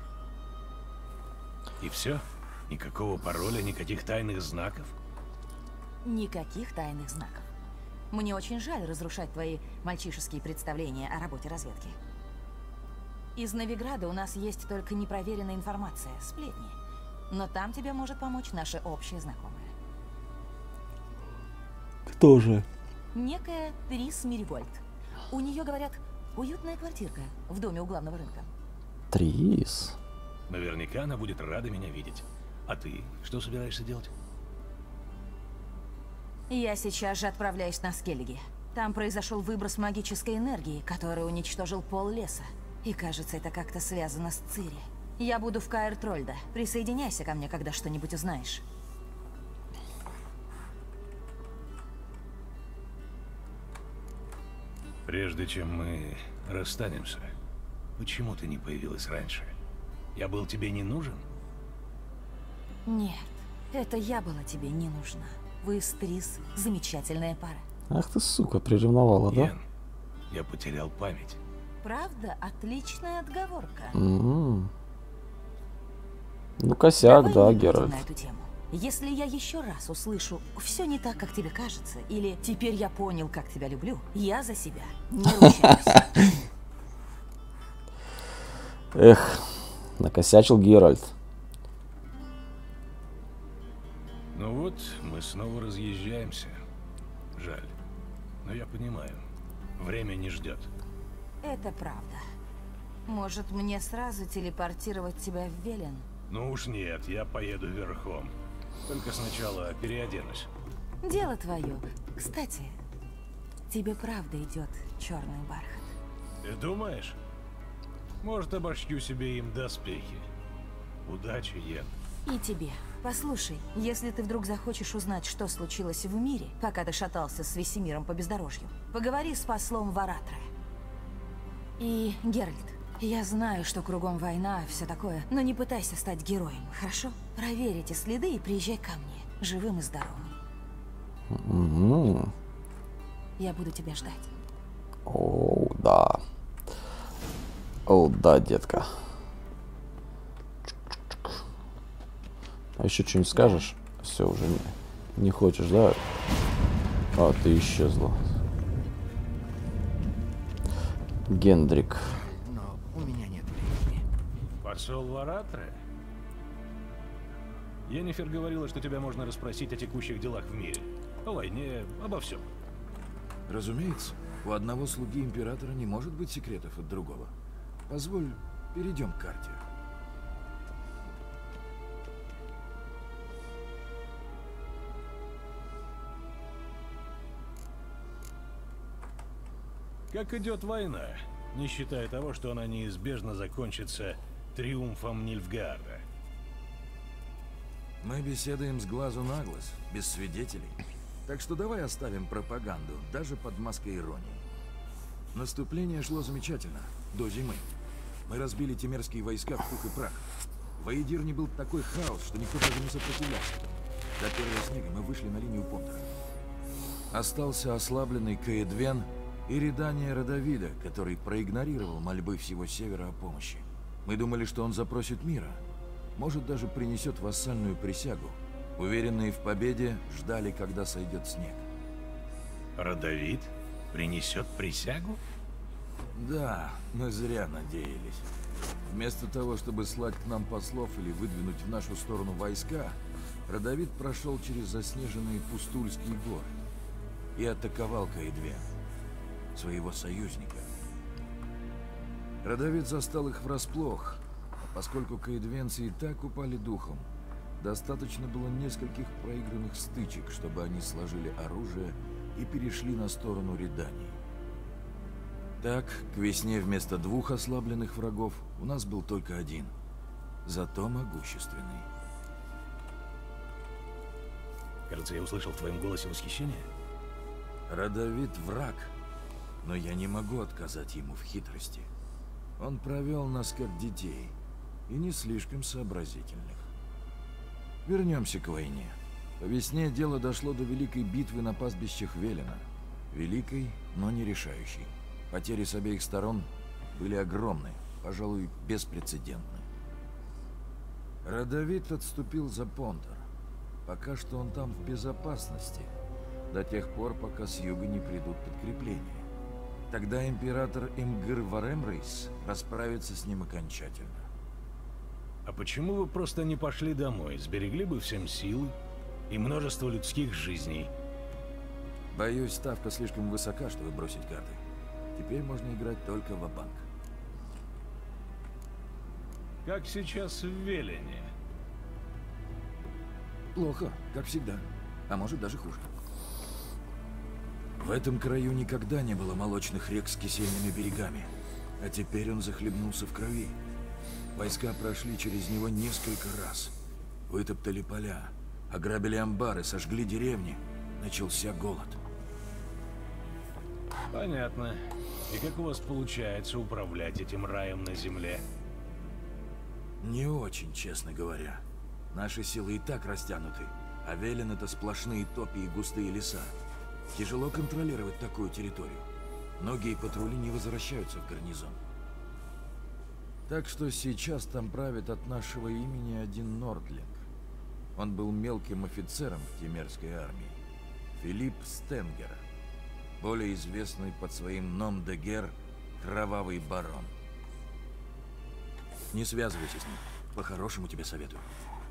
И все? Никакого пароля, никаких тайных знаков? Никаких тайных знаков. Мне очень жаль разрушать твои мальчишеские представления о работе разведки. Из Новиграда у нас есть только непроверенная информация, сплетни. Но там тебе может помочь наша общая знакомая. Кто же? Некая Трис Миригольд. У нее, говорят, уютная квартирка в доме у главного рынка. Трис? Наверняка она будет рада меня видеть. А ты что собираешься делать? Я сейчас же отправляюсь на Скеллиги. Там произошел выброс магической энергии, который уничтожил пол леса. И кажется, это как-то связано с Цири. Я буду в Каэр Трольда. Присоединяйся ко мне, когда что-нибудь узнаешь. Прежде чем мы расстанемся, почему ты не появилась раньше? Я был тебе не нужен? Нет, это я была тебе не нужна. Вы с Трис замечательная пара. Ах ты, сука, приревновала, да? Я потерял память. Правда, отличная отговорка. Ну, косяк, да, Геральт. На эту тему. Если я еще раз услышу «все не так, как тебе кажется» или «теперь я понял, как тебя люблю», я за себя не ручаюсь. Эх, накосячил Геральт. Ну вот, мы снова разъезжаемся. Жаль. Но я понимаю, время не ждет. Это правда. Может, мне сразу телепортировать тебя в Велен? Ну уж нет, я поеду верхом. Только сначала переоденусь. Дело твое. Кстати, тебе правда идет черный бархат. Ты думаешь? Может, обошью себе им доспехи. Удачи, Йен. И тебе. Послушай, если ты вдруг захочешь узнать, что случилось в мире, пока ты шатался с Весемиром по бездорожью, поговори с послом Варатре. И, Геральт, я знаю, что кругом война, все такое, но не пытайся стать героем, хорошо? Проверь эти следы и приезжай ко мне, живым и здоровым. Я буду тебя ждать. О, да. О, да, детка. А еще что-нибудь скажешь? Все, уже не хочешь, да? А, ты исчезла. Гендрик. Но у меня нет времени. Посол Варатре? Йеннифер говорила, что тебя можно расспросить о текущих делах в мире. О войне, обо всем. Разумеется, у одного слуги императора не может быть секретов от другого. Позволь, перейдем к карте. Как идет война, не считая того, что она неизбежно закончится триумфом Нильфгаарда? Мы беседуем с глазу на глаз, без свидетелей. Так что давай оставим пропаганду, даже под маской иронии. Наступление шло замечательно, до зимы. Мы разбили темерские войска в пух и прах. В Аедирне был такой хаос, что никто даже не сопротивлялся. До первого снега мы вышли на линию Понтера. Остался ослабленный Каэдвен и рядание Радовида, который проигнорировал мольбы всего Севера о помощи. Мы думали, что он запросит мира, может, даже принесет вассальную присягу. Уверенные в победе, ждали, когда сойдет снег. Радовид принесет присягу? Да, мы зря надеялись. Вместо того, чтобы слать к нам послов или выдвинуть в нашу сторону войска, Радовид прошел через заснеженные Пустульские горы и атаковал Каэдвен, своего союзника. Радовид застал их врасплох, а поскольку каэдвенцы и так упали духом, достаточно было нескольких проигранных стычек, чтобы они сложили оружие и перешли на сторону Редании. Так, к весне вместо 2 ослабленных врагов у нас был только 1, зато могущественный. Кажется, я услышал в твоем голосе восхищение. Радовид враг, но я не могу отказать ему в хитрости. Он провел нас как детей и не слишком сообразительных. Вернемся к войне. По весне дело дошло до великой битвы на пастбищах Велена. Великой, но не решающей. Потери с обеих сторон были огромны, пожалуй, беспрецедентны. Радовид отступил за Понтер. Пока что он там в безопасности, до тех пор, пока с юга не придут подкрепления. Тогда император Имгир Варемрейс расправится с ним окончательно. А почему вы просто не пошли домой? Сберегли бы всем силы и множество людских жизней. Боюсь, ставка слишком высока, чтобы бросить карты. Теперь можно играть только ва-банк. Как сейчас в Велене? Плохо, как всегда. А может, даже хуже. В этом краю никогда не было молочных рек с кисельными берегами. А теперь он захлебнулся в крови. Войска прошли через него несколько раз. Вытоптали поля, ограбили амбары, сожгли деревни. Начался голод. Понятно. И как у вас получается управлять этим раем на земле? Не очень, честно говоря. Наши силы и так растянуты, а Велен — это сплошные топи и густые леса. Тяжело контролировать такую территорию. Многие патрули не возвращаются в гарнизон. Так что сейчас там правит от нашего имени один Нордлинг. Он был мелким офицером в Темерской армии. Филипп Стенгер, более известный под своим ном-де-гер Кровавый Барон. Не связывайся с ним. По-хорошему тебе советую.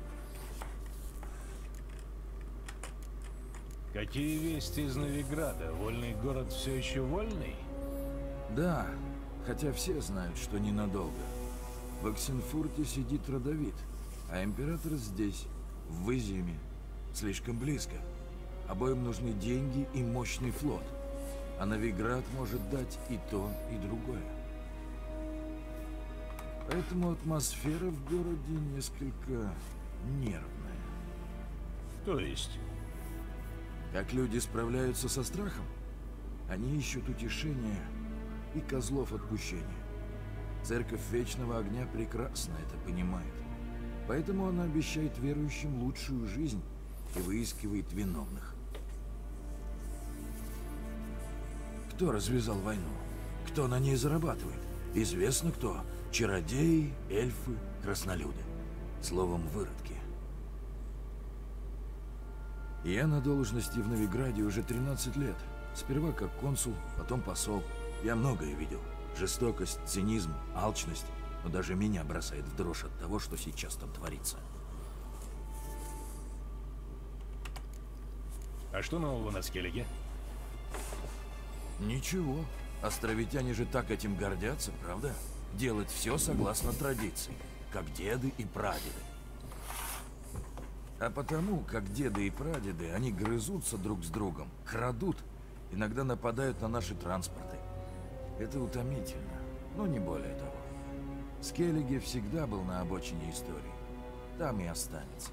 Какие вести из Новиграда? Вольный город все еще вольный? Да, хотя все знают, что ненадолго. В Оксенфурте сидит Радовид, а император здесь, в Изиме, слишком близко. Обоим нужны деньги и мощный флот, а Новиград может дать и то, и другое. Поэтому атмосфера в городе несколько нервная. То есть? Как люди справляются со страхом? Они ищут утешения и козлов отпущения. Церковь Вечного Огня прекрасно это понимает. Поэтому она обещает верующим лучшую жизнь и выискивает виновных. Кто развязал войну? Кто на ней зарабатывает? Известно кто. Чародеи, эльфы, краснолюды. Словом, выродки. Я на должности в Новиграде уже 13 лет. Сперва как консул, потом посол. Я многое видел. Жестокость, цинизм, алчность. Но даже меня бросает в дрожь от того, что сейчас там творится. А что нового на Скеллиге? Ничего. Островитяне же так этим гордятся, правда? Делать все согласно традиции, как деды и прадеды. А потому, как деды и прадеды, они грызутся друг с другом, крадут, иногда нападают на наши транспорты. Это утомительно, но не более того. Скеллиги всегда был на обочине истории. Там и останется.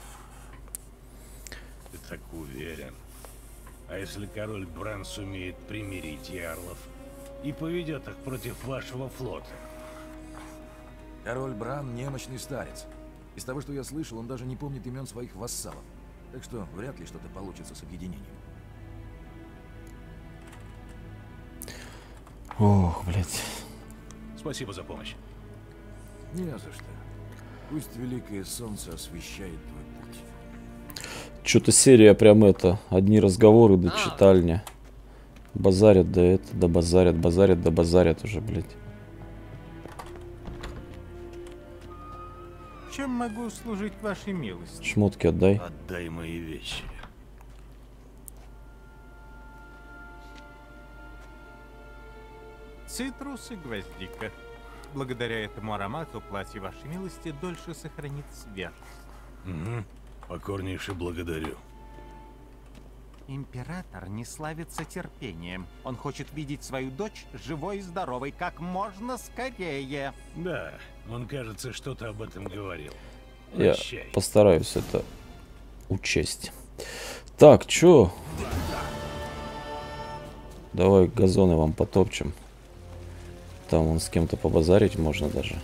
Ты так уверен? А если король Бран сумеет примирить ярлов и поведет их против вашего флота? Король Бран — немощный старец. Из того, что я слышал, он даже не помнит имен своих вассалов. Так что вряд ли что-то получится с объединением. Ох, блядь. Спасибо за помощь. Не за что. Пусть великое солнце освещает твой путь. Что-то серия прям это. Одни разговоры до читальня. Базарят да это, да базарят, базарят, да базарят уже, блядь. Чем могу служить вашей милости? Шмотки отдай. Отдай мои вещи. Цитрус и гвоздика. Благодаря этому аромату платье вашей милости дольше сохранит свежесть. Угу. Покорнейше благодарю. Император не славится терпением. Он хочет видеть свою дочь живой и здоровой как можно скорее. Да, он, кажется, что-то об этом говорил. Я Прощай. постараюсь это учесть. Так, чё? Давай газоны вам потопчем. Там вон с кем-то побазарить можно даже.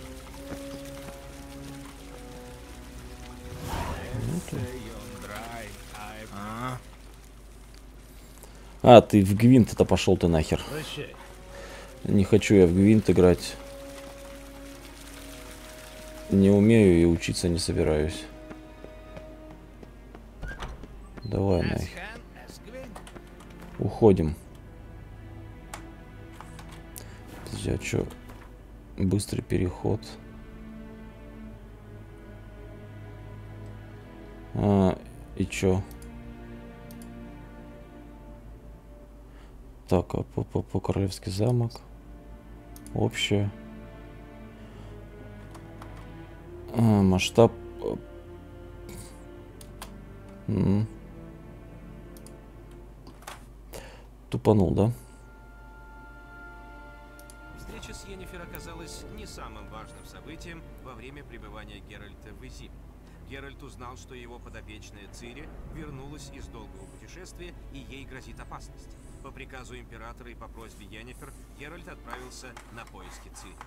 А, ты в гвинт это пошел ты нахер. Прощай. Не хочу я в гвинт играть. Не умею и учиться не собираюсь. Давай нахер. Уходим. Подожди, а чё? Быстрый переход. А, и чё? Так, а по Королевский замок. Общее. А, масштаб. Тупанул, да? Встреча с Йеннифер оказалась не самым важным событием во время пребывания Геральта в Изим. Геральт узнал, что его подопечная Цири вернулась из долгого путешествия и ей грозит опасность. По приказу императора и по просьбе Йеннифер Геральт отправился на поиски Цири.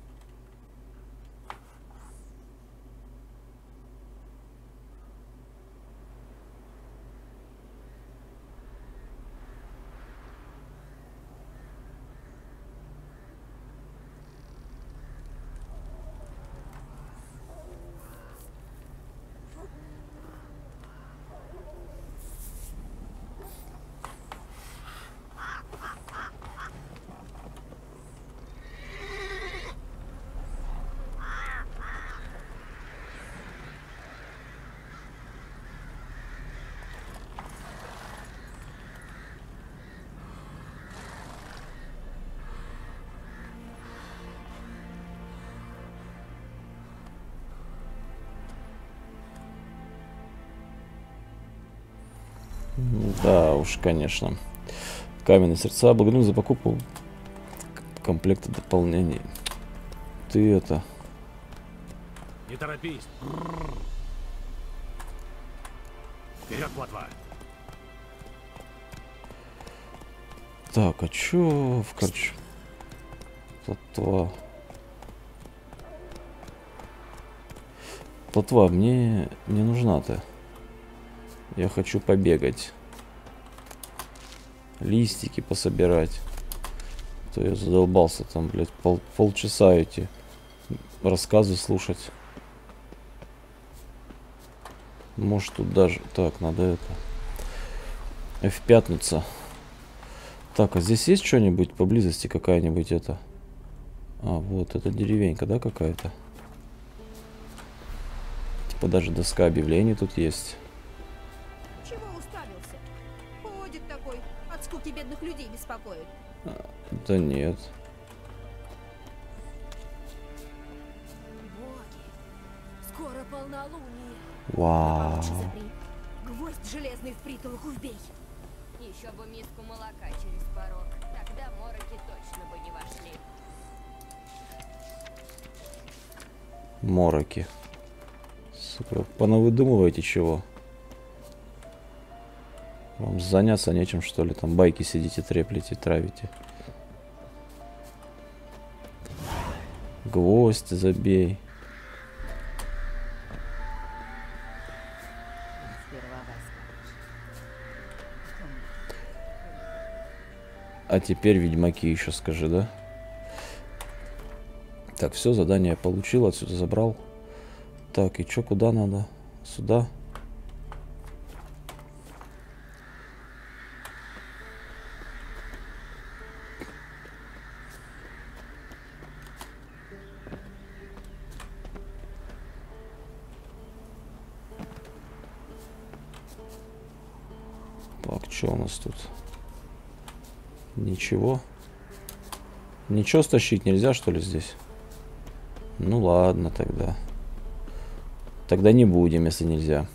Да уж, конечно. Каменные сердца. Благодарю за покупку комплекта дополнений. Ты это... Не торопись. Вперед, плотва. Так, а чё в корч... Плотва. Плотва, мне не нужна-то. Я хочу побегать. Листики пособирать. То я задолбался там, блядь, полчаса эти рассказы слушать. Может тут даже... Так, надо это... F5-нуться. Так, а здесь есть что-нибудь поблизости? Какая-нибудь это... А, вот, это деревенька, да, какая-то? Типа даже доска объявлений тут есть. Чего уставился? Ходит такой, от скуки бедных людей беспокоит. Да нет. Боги, скоро полнолуние. Вау. Гвоздь железный в притолоку вбей. Еще бы миску молока через порог. Тогда мороки точно бы не вошли. Мороки. Сука, понавыдумываете чего? Вам заняться нечем, что ли? Там байки сидите, треплите, травите. Гвоздь забей. А теперь ведьмаки еще скажи, да? Так, все, задание я получил, отсюда забрал. Так, и что, куда надо? Сюда. Так, что у нас тут? Ничего. Ничего стащить нельзя, что ли, здесь? Ну ладно тогда. Тогда не будем, если нельзя.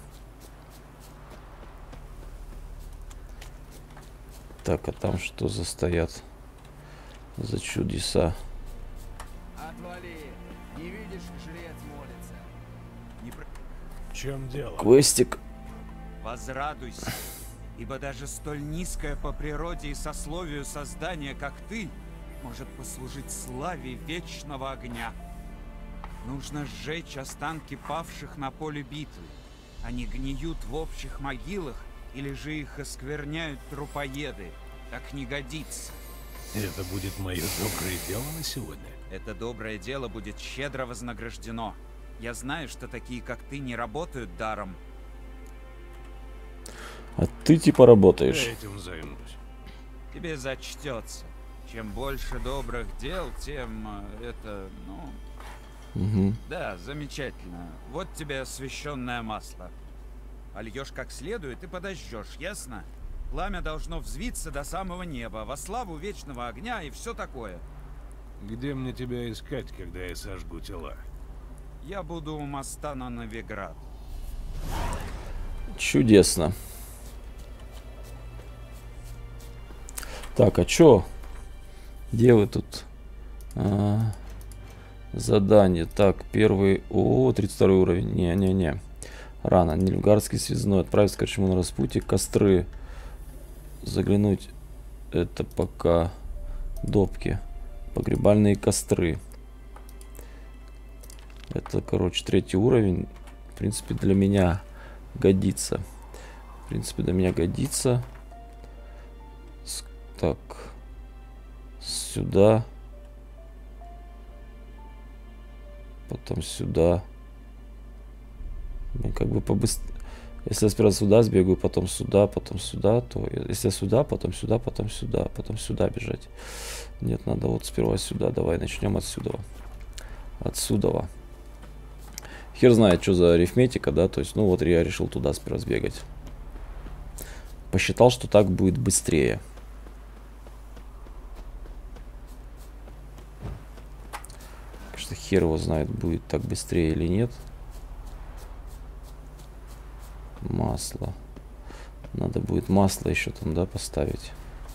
Так, а там что за стоят? За чудеса. Отвали! Не видишь, жрец молится. В чем дело? Квестик. Возрадуйся, ибо даже столь низкое по природе и сословию создание, как ты, может послужить славе вечного огня. Нужно сжечь останки павших на поле битвы. Они гниют в общих могилах, или же их оскверняют трупоеды. Так не годится. Это будет мое доброе дело на сегодня? Это доброе дело будет щедро вознаграждено. Я знаю, что такие, как ты, не работают даром. А ты типа работаешь. Я этим займусь. Тебе зачтется. Чем больше добрых дел, тем это, ну... Угу. Да, замечательно. Вот тебе освященное масло. Ольешь как следует и подожжешь, ясно? Пламя должно взвиться до самого неба, во славу вечного огня и все такое. Где мне тебя искать, когда я сожгу тела? Я буду у моста на Новиград. Чудесно. Так, а чё? Где вы тут? Задание. Так, первый... О, 32 уровень. Не-не-не. Рано. Нильфгардский связной. Отправиться к корчму на распутье. Костры. Заглянуть. Это пока... Допки. Погребальные костры. Это, короче, 3-й уровень. В принципе, для меня годится. В принципе, для меня годится. Так. Сюда. Потом сюда. Как бы побыстрее. Если я сперва сюда сбегаю, потом сюда, то если я сюда, потом сюда, потом сюда бежать. Нет, надо вот сперва сюда. Давай начнем отсюда. Отсюда. Хер знает, что за арифметика, да? То есть, ну вот я решил туда сперва сбегать. Посчитал, что так будет быстрее. Конечно, хер его знает, будет так быстрее или нет. Масло. Надо будет масло еще там, да, поставить.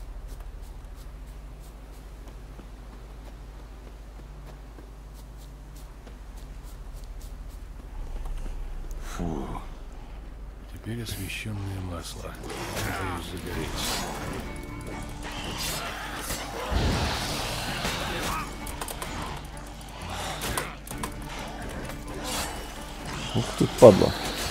Фу. Теперь освещенное масло. Надеюсь, загорится. Ух ты, падла.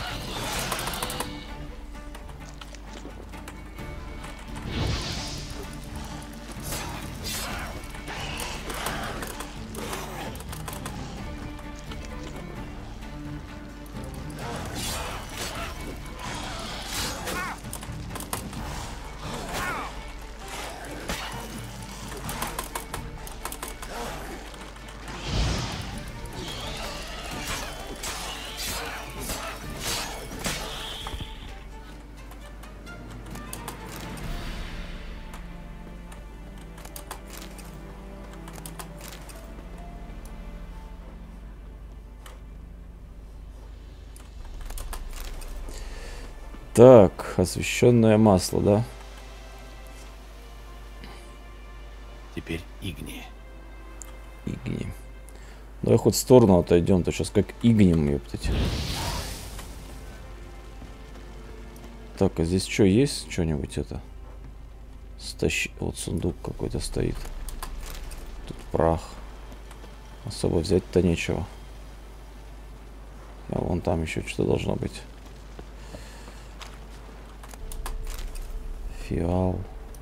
Так, освещенное масло, да? Теперь Игни. Игни. Давай хоть в сторону отойдем, то сейчас как игнем, ептать. Так, а здесь что, есть что-нибудь это? Вот сундук какой-то стоит. Тут прах. Особо взять-то нечего. А вон там еще что-то должно быть. Фиал.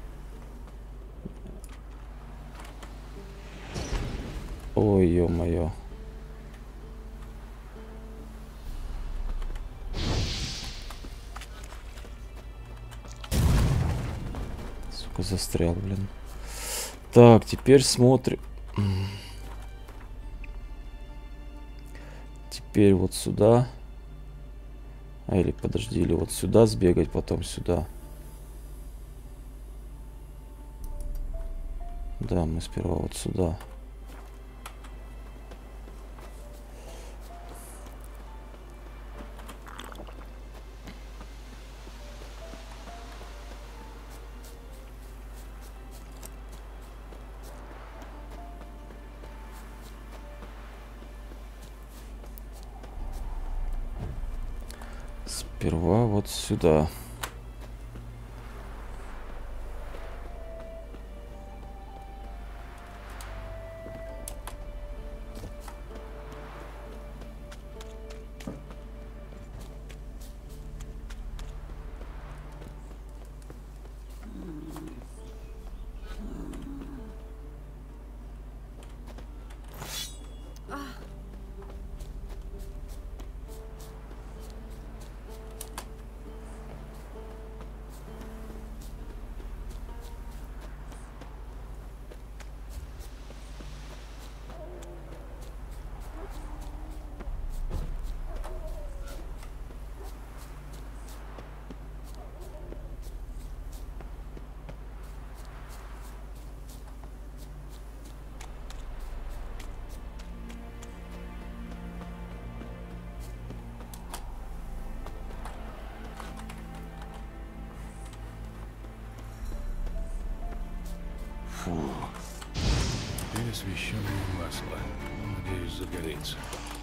Ой, ё-моё. Сука, застрял, блин. Так, теперь смотрим. Теперь вот сюда. А, или подожди, или вот сюда сбегать, потом сюда. Да, мы сперва вот сюда. Сперва вот сюда. Фу. Теперь освещенное масло. Надеюсь, загорится.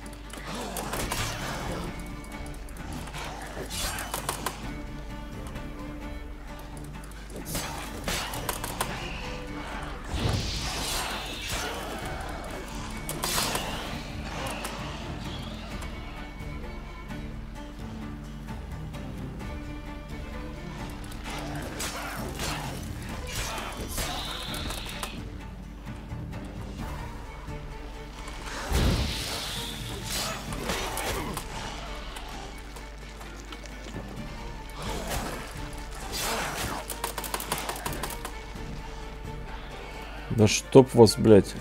Да чтоб вас, блядь.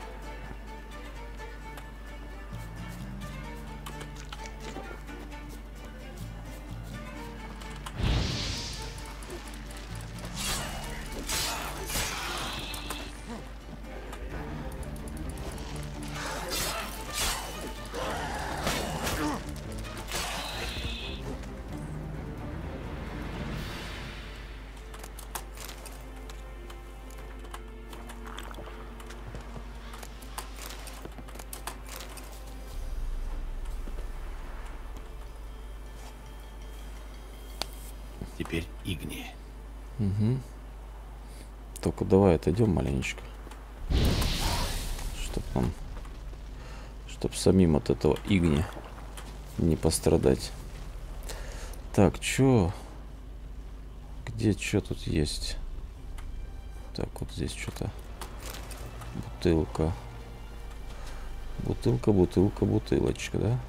Теперь Игни. Угу. Только давай отойдем маленечко. Чтоб самим от этого Игни не пострадать. Так, чё? Где чё тут есть? Так, вот здесь что-то. Бутылка. Бутылка, бутылка, бутылочка, да?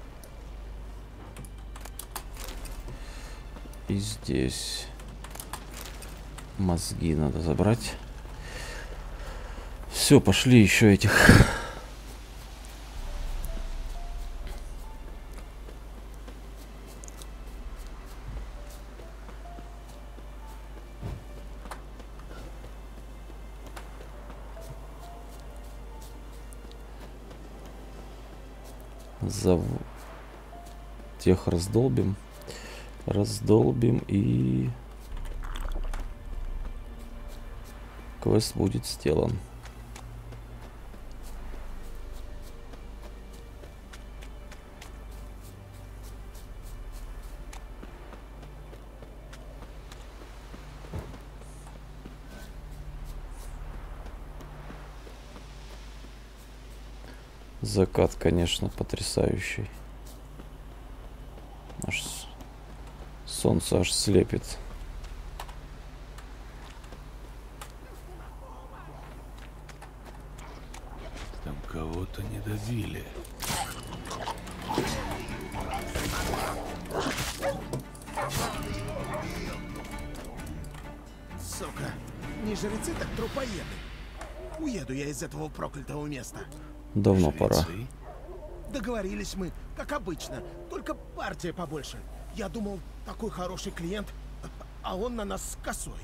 И здесь мозги надо забрать. Все, пошли еще этих. Тех раздолбим. Раздолбим, и квест будет сделан. Закат, конечно, потрясающий. Аж солнце аж слепит. Там кого-то не добили. Сука, не жрецы, так трупоеды. Уеду я из этого проклятого места. Давно пора. Договорились мы, как обычно, только партия побольше. Я думал, такой хороший клиент, а он на нас с косой.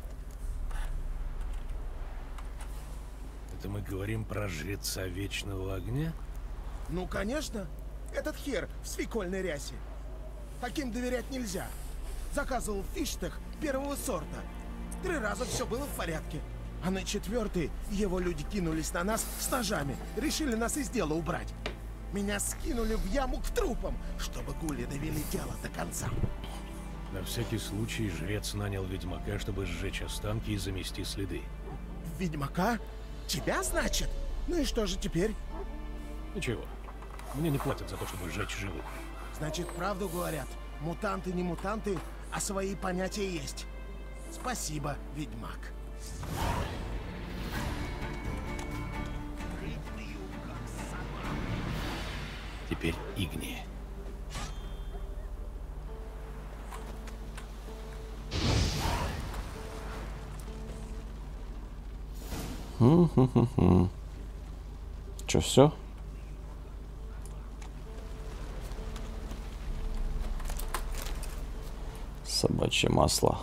Это мы говорим про жреца Вечного Огня? Ну, конечно. Этот хер в свекольной рясе. Таким доверять нельзя. Заказывал фиштех первого сорта. 3 раза все было в порядке. А на 4-й его люди кинулись на нас с ножами. Решили нас из дела убрать. Меня скинули в яму к трупам, чтобы гули довели дело до конца. На всякий случай жрец нанял ведьмака, чтобы сжечь останки и замести следы. Ведьмака? Тебя, значит? Ну и что же теперь? Ничего. Мне не платят за то, чтобы сжечь живых. Значит, правду говорят. Мутанты не мутанты, а свои понятия есть. Спасибо, ведьмак. Теперь Игни. Че, все? Собачье масло.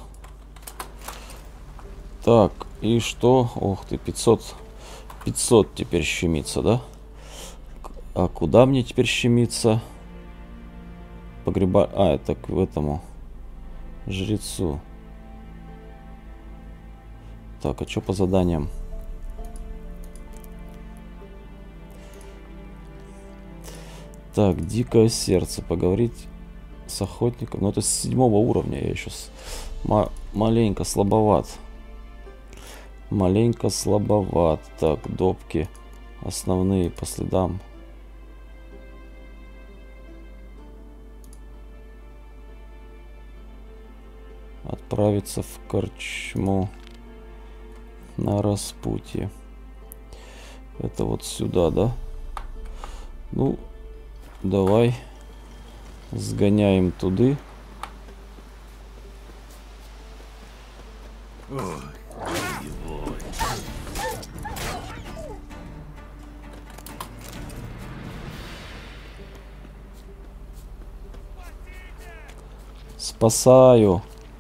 Так, и что? Ох ты, 500 теперь щемится, да? А куда мне теперь щемиться? Погреба... А, это к этому жрецу. Так, а что по заданиям? Так, дикое сердце. Поговорить с охотником. Ну, это с 7-го уровня. Я еще маленько слабоват. Маленько слабоват. Так, допки. Основные по следам. Отправиться в корчму на распутье. Это вот сюда, да? Ну, давай сгоняем туды. Спасаю.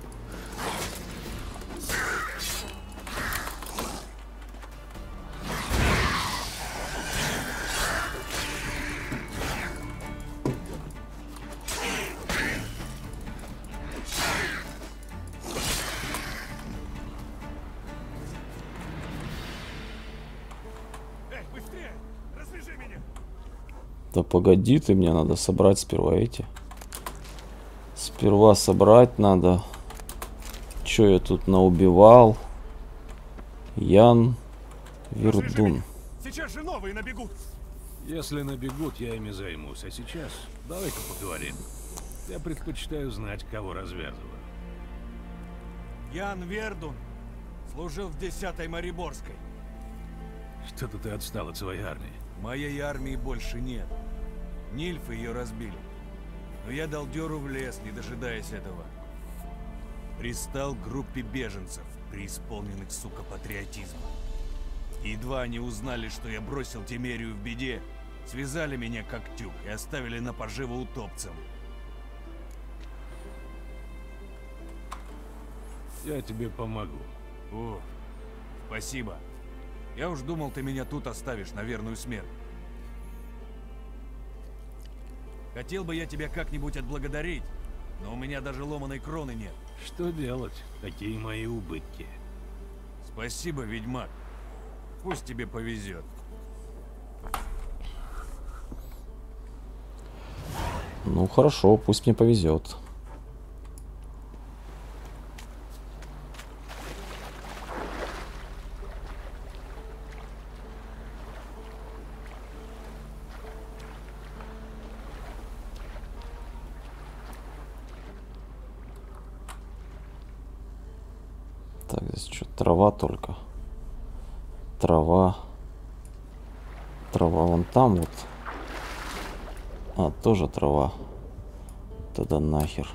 Да погоди ты, мне надо собрать сперва эти. Сперва собрать надо. Чё я тут наубивал? Ян Вердун. Сейчас же новые набегут. Если набегут, я ими займусь. А сейчас давай-ка поговорим. Я предпочитаю знать, кого развязываю. Ян Вердун служил в 10-й Мариборской. Что-то ты отстал от своей армии. Моей армии больше нет. Нильфы ее разбили. Но я дал дёру в лес, не дожидаясь этого. Пристал к группе беженцев, преисполненных, сука, патриотизма. Едва они узнали, что я бросил Темерию в беде, связали меня как тюк и оставили на поживо утопцам. Я тебе помогу. О, спасибо. Я уж думал, ты меня тут оставишь на верную смерть. Хотел бы я тебя как-нибудь отблагодарить, но у меня даже ломаной кроны нет. Что делать? Такие мои убытки. Спасибо, ведьмак. Пусть тебе повезет. Ну хорошо, пусть мне повезет. Так, здесь что, трава только. Трава. Трава вон там вот. А, тоже трава. Тогда нахер.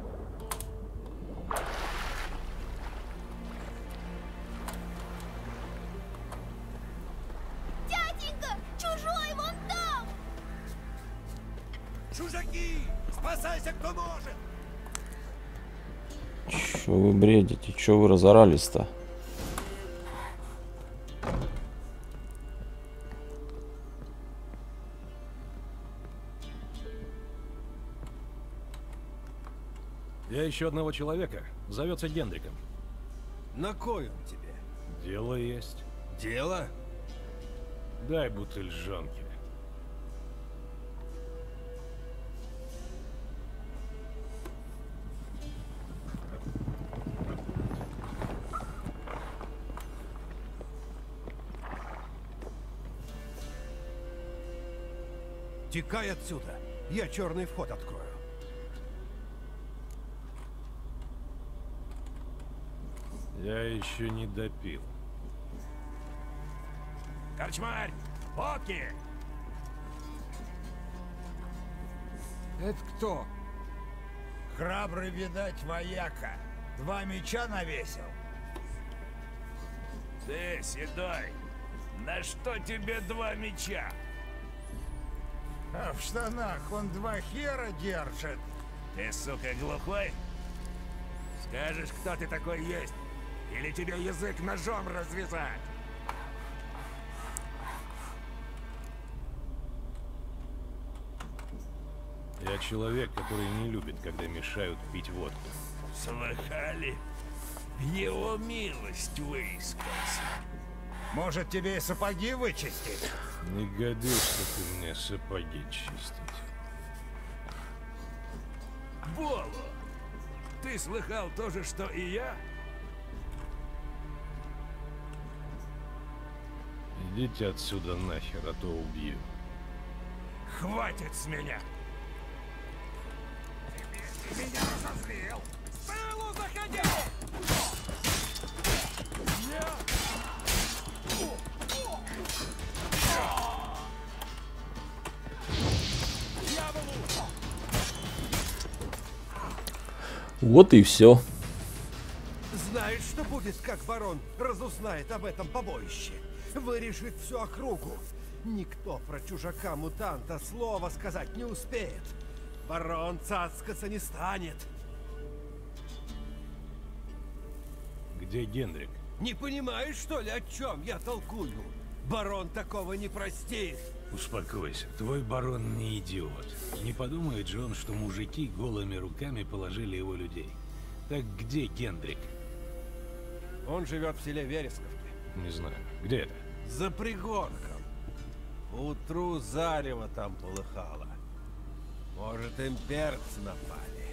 Дяденька, чужой вон там! Чужаки! Спасайся, кто может! Чё вы бредите? Чё вы разорались-то? Я ищу одного человека. Зовется Гендриком. На кой он тебе? Дело есть. Дело? Дай бутыль жонки. Текай отсюда. Я черный вход открою. Я еще не допил. Корчмарь! Водки! Это кто? Храбрый, видать, вояка. 2 меча навесил. Ты, седой, на что тебе 2 меча? А в штанах он 2 хера держит. Ты, сука, глухой? Скажешь, кто ты такой есть? Или тебе язык ножом развязать? Я человек, который не любит, когда мешают пить водку. Слыхали? Его милость выискался. Может, тебе и сапоги вычистить? Не годишься ты мне сапоги чистить. Боло! Ты слыхал то же, что и я? Идите отсюда нахер, а то убью. Хватит с меня! Ты меня разозлил! В тылу заходи! Вот и все. Знаешь, что будет, как барон разузнает об этом побоище? Вырежет всю округу. Никто про чужака-мутанта слова сказать не успеет. Барон цацкаться не станет. Где Гендрик? Не понимаешь, что ли, о чем я толкую? Барон такого не простит. Успокойся, твой барон не идиот. Не подумает же он, что мужики голыми руками положили его людей. Так где Гендрик? Он живет в селе Вересковке. Не знаю. Где это? За пригорком. Утру зарево там полыхало. Может, имперцы напали.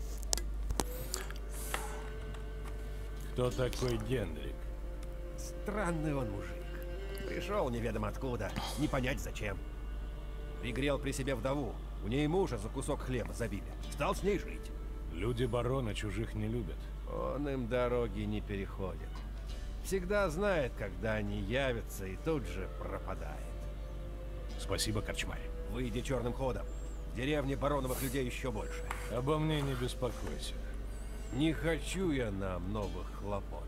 Кто такой Гендрик? Странный он мужик. Пришел неведомо откуда, не понять зачем. Пригрел при себе вдову. У ней мужа за кусок хлеба забили. Стал с ней жить. Люди барона чужих не любят. Он им дороги не переходит. Всегда знает, когда они явятся, и тут же пропадает. Спасибо, корчмарь. Выйди черным ходом. В деревне бароновых людей еще больше. Обо мне не беспокойся. Не хочу я нам новых хлопот.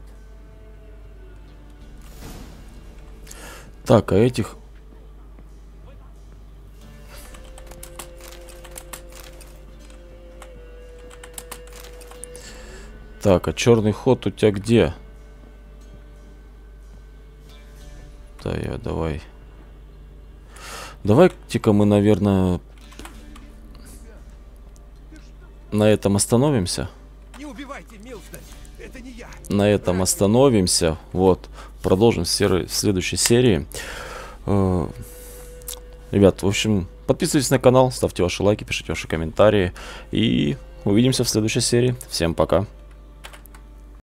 Так, а этих... Так, а черный ход у тебя где? Да, давай. Давайте-ка мы, наверное, на этом остановимся. Не убивайте, Милстон. Это не я. На этом остановимся. Вот. Продолжим в следующей серии. Ребят, в общем, подписывайтесь на канал, ставьте ваши лайки, пишите ваши комментарии. И увидимся в следующей серии. Всем пока.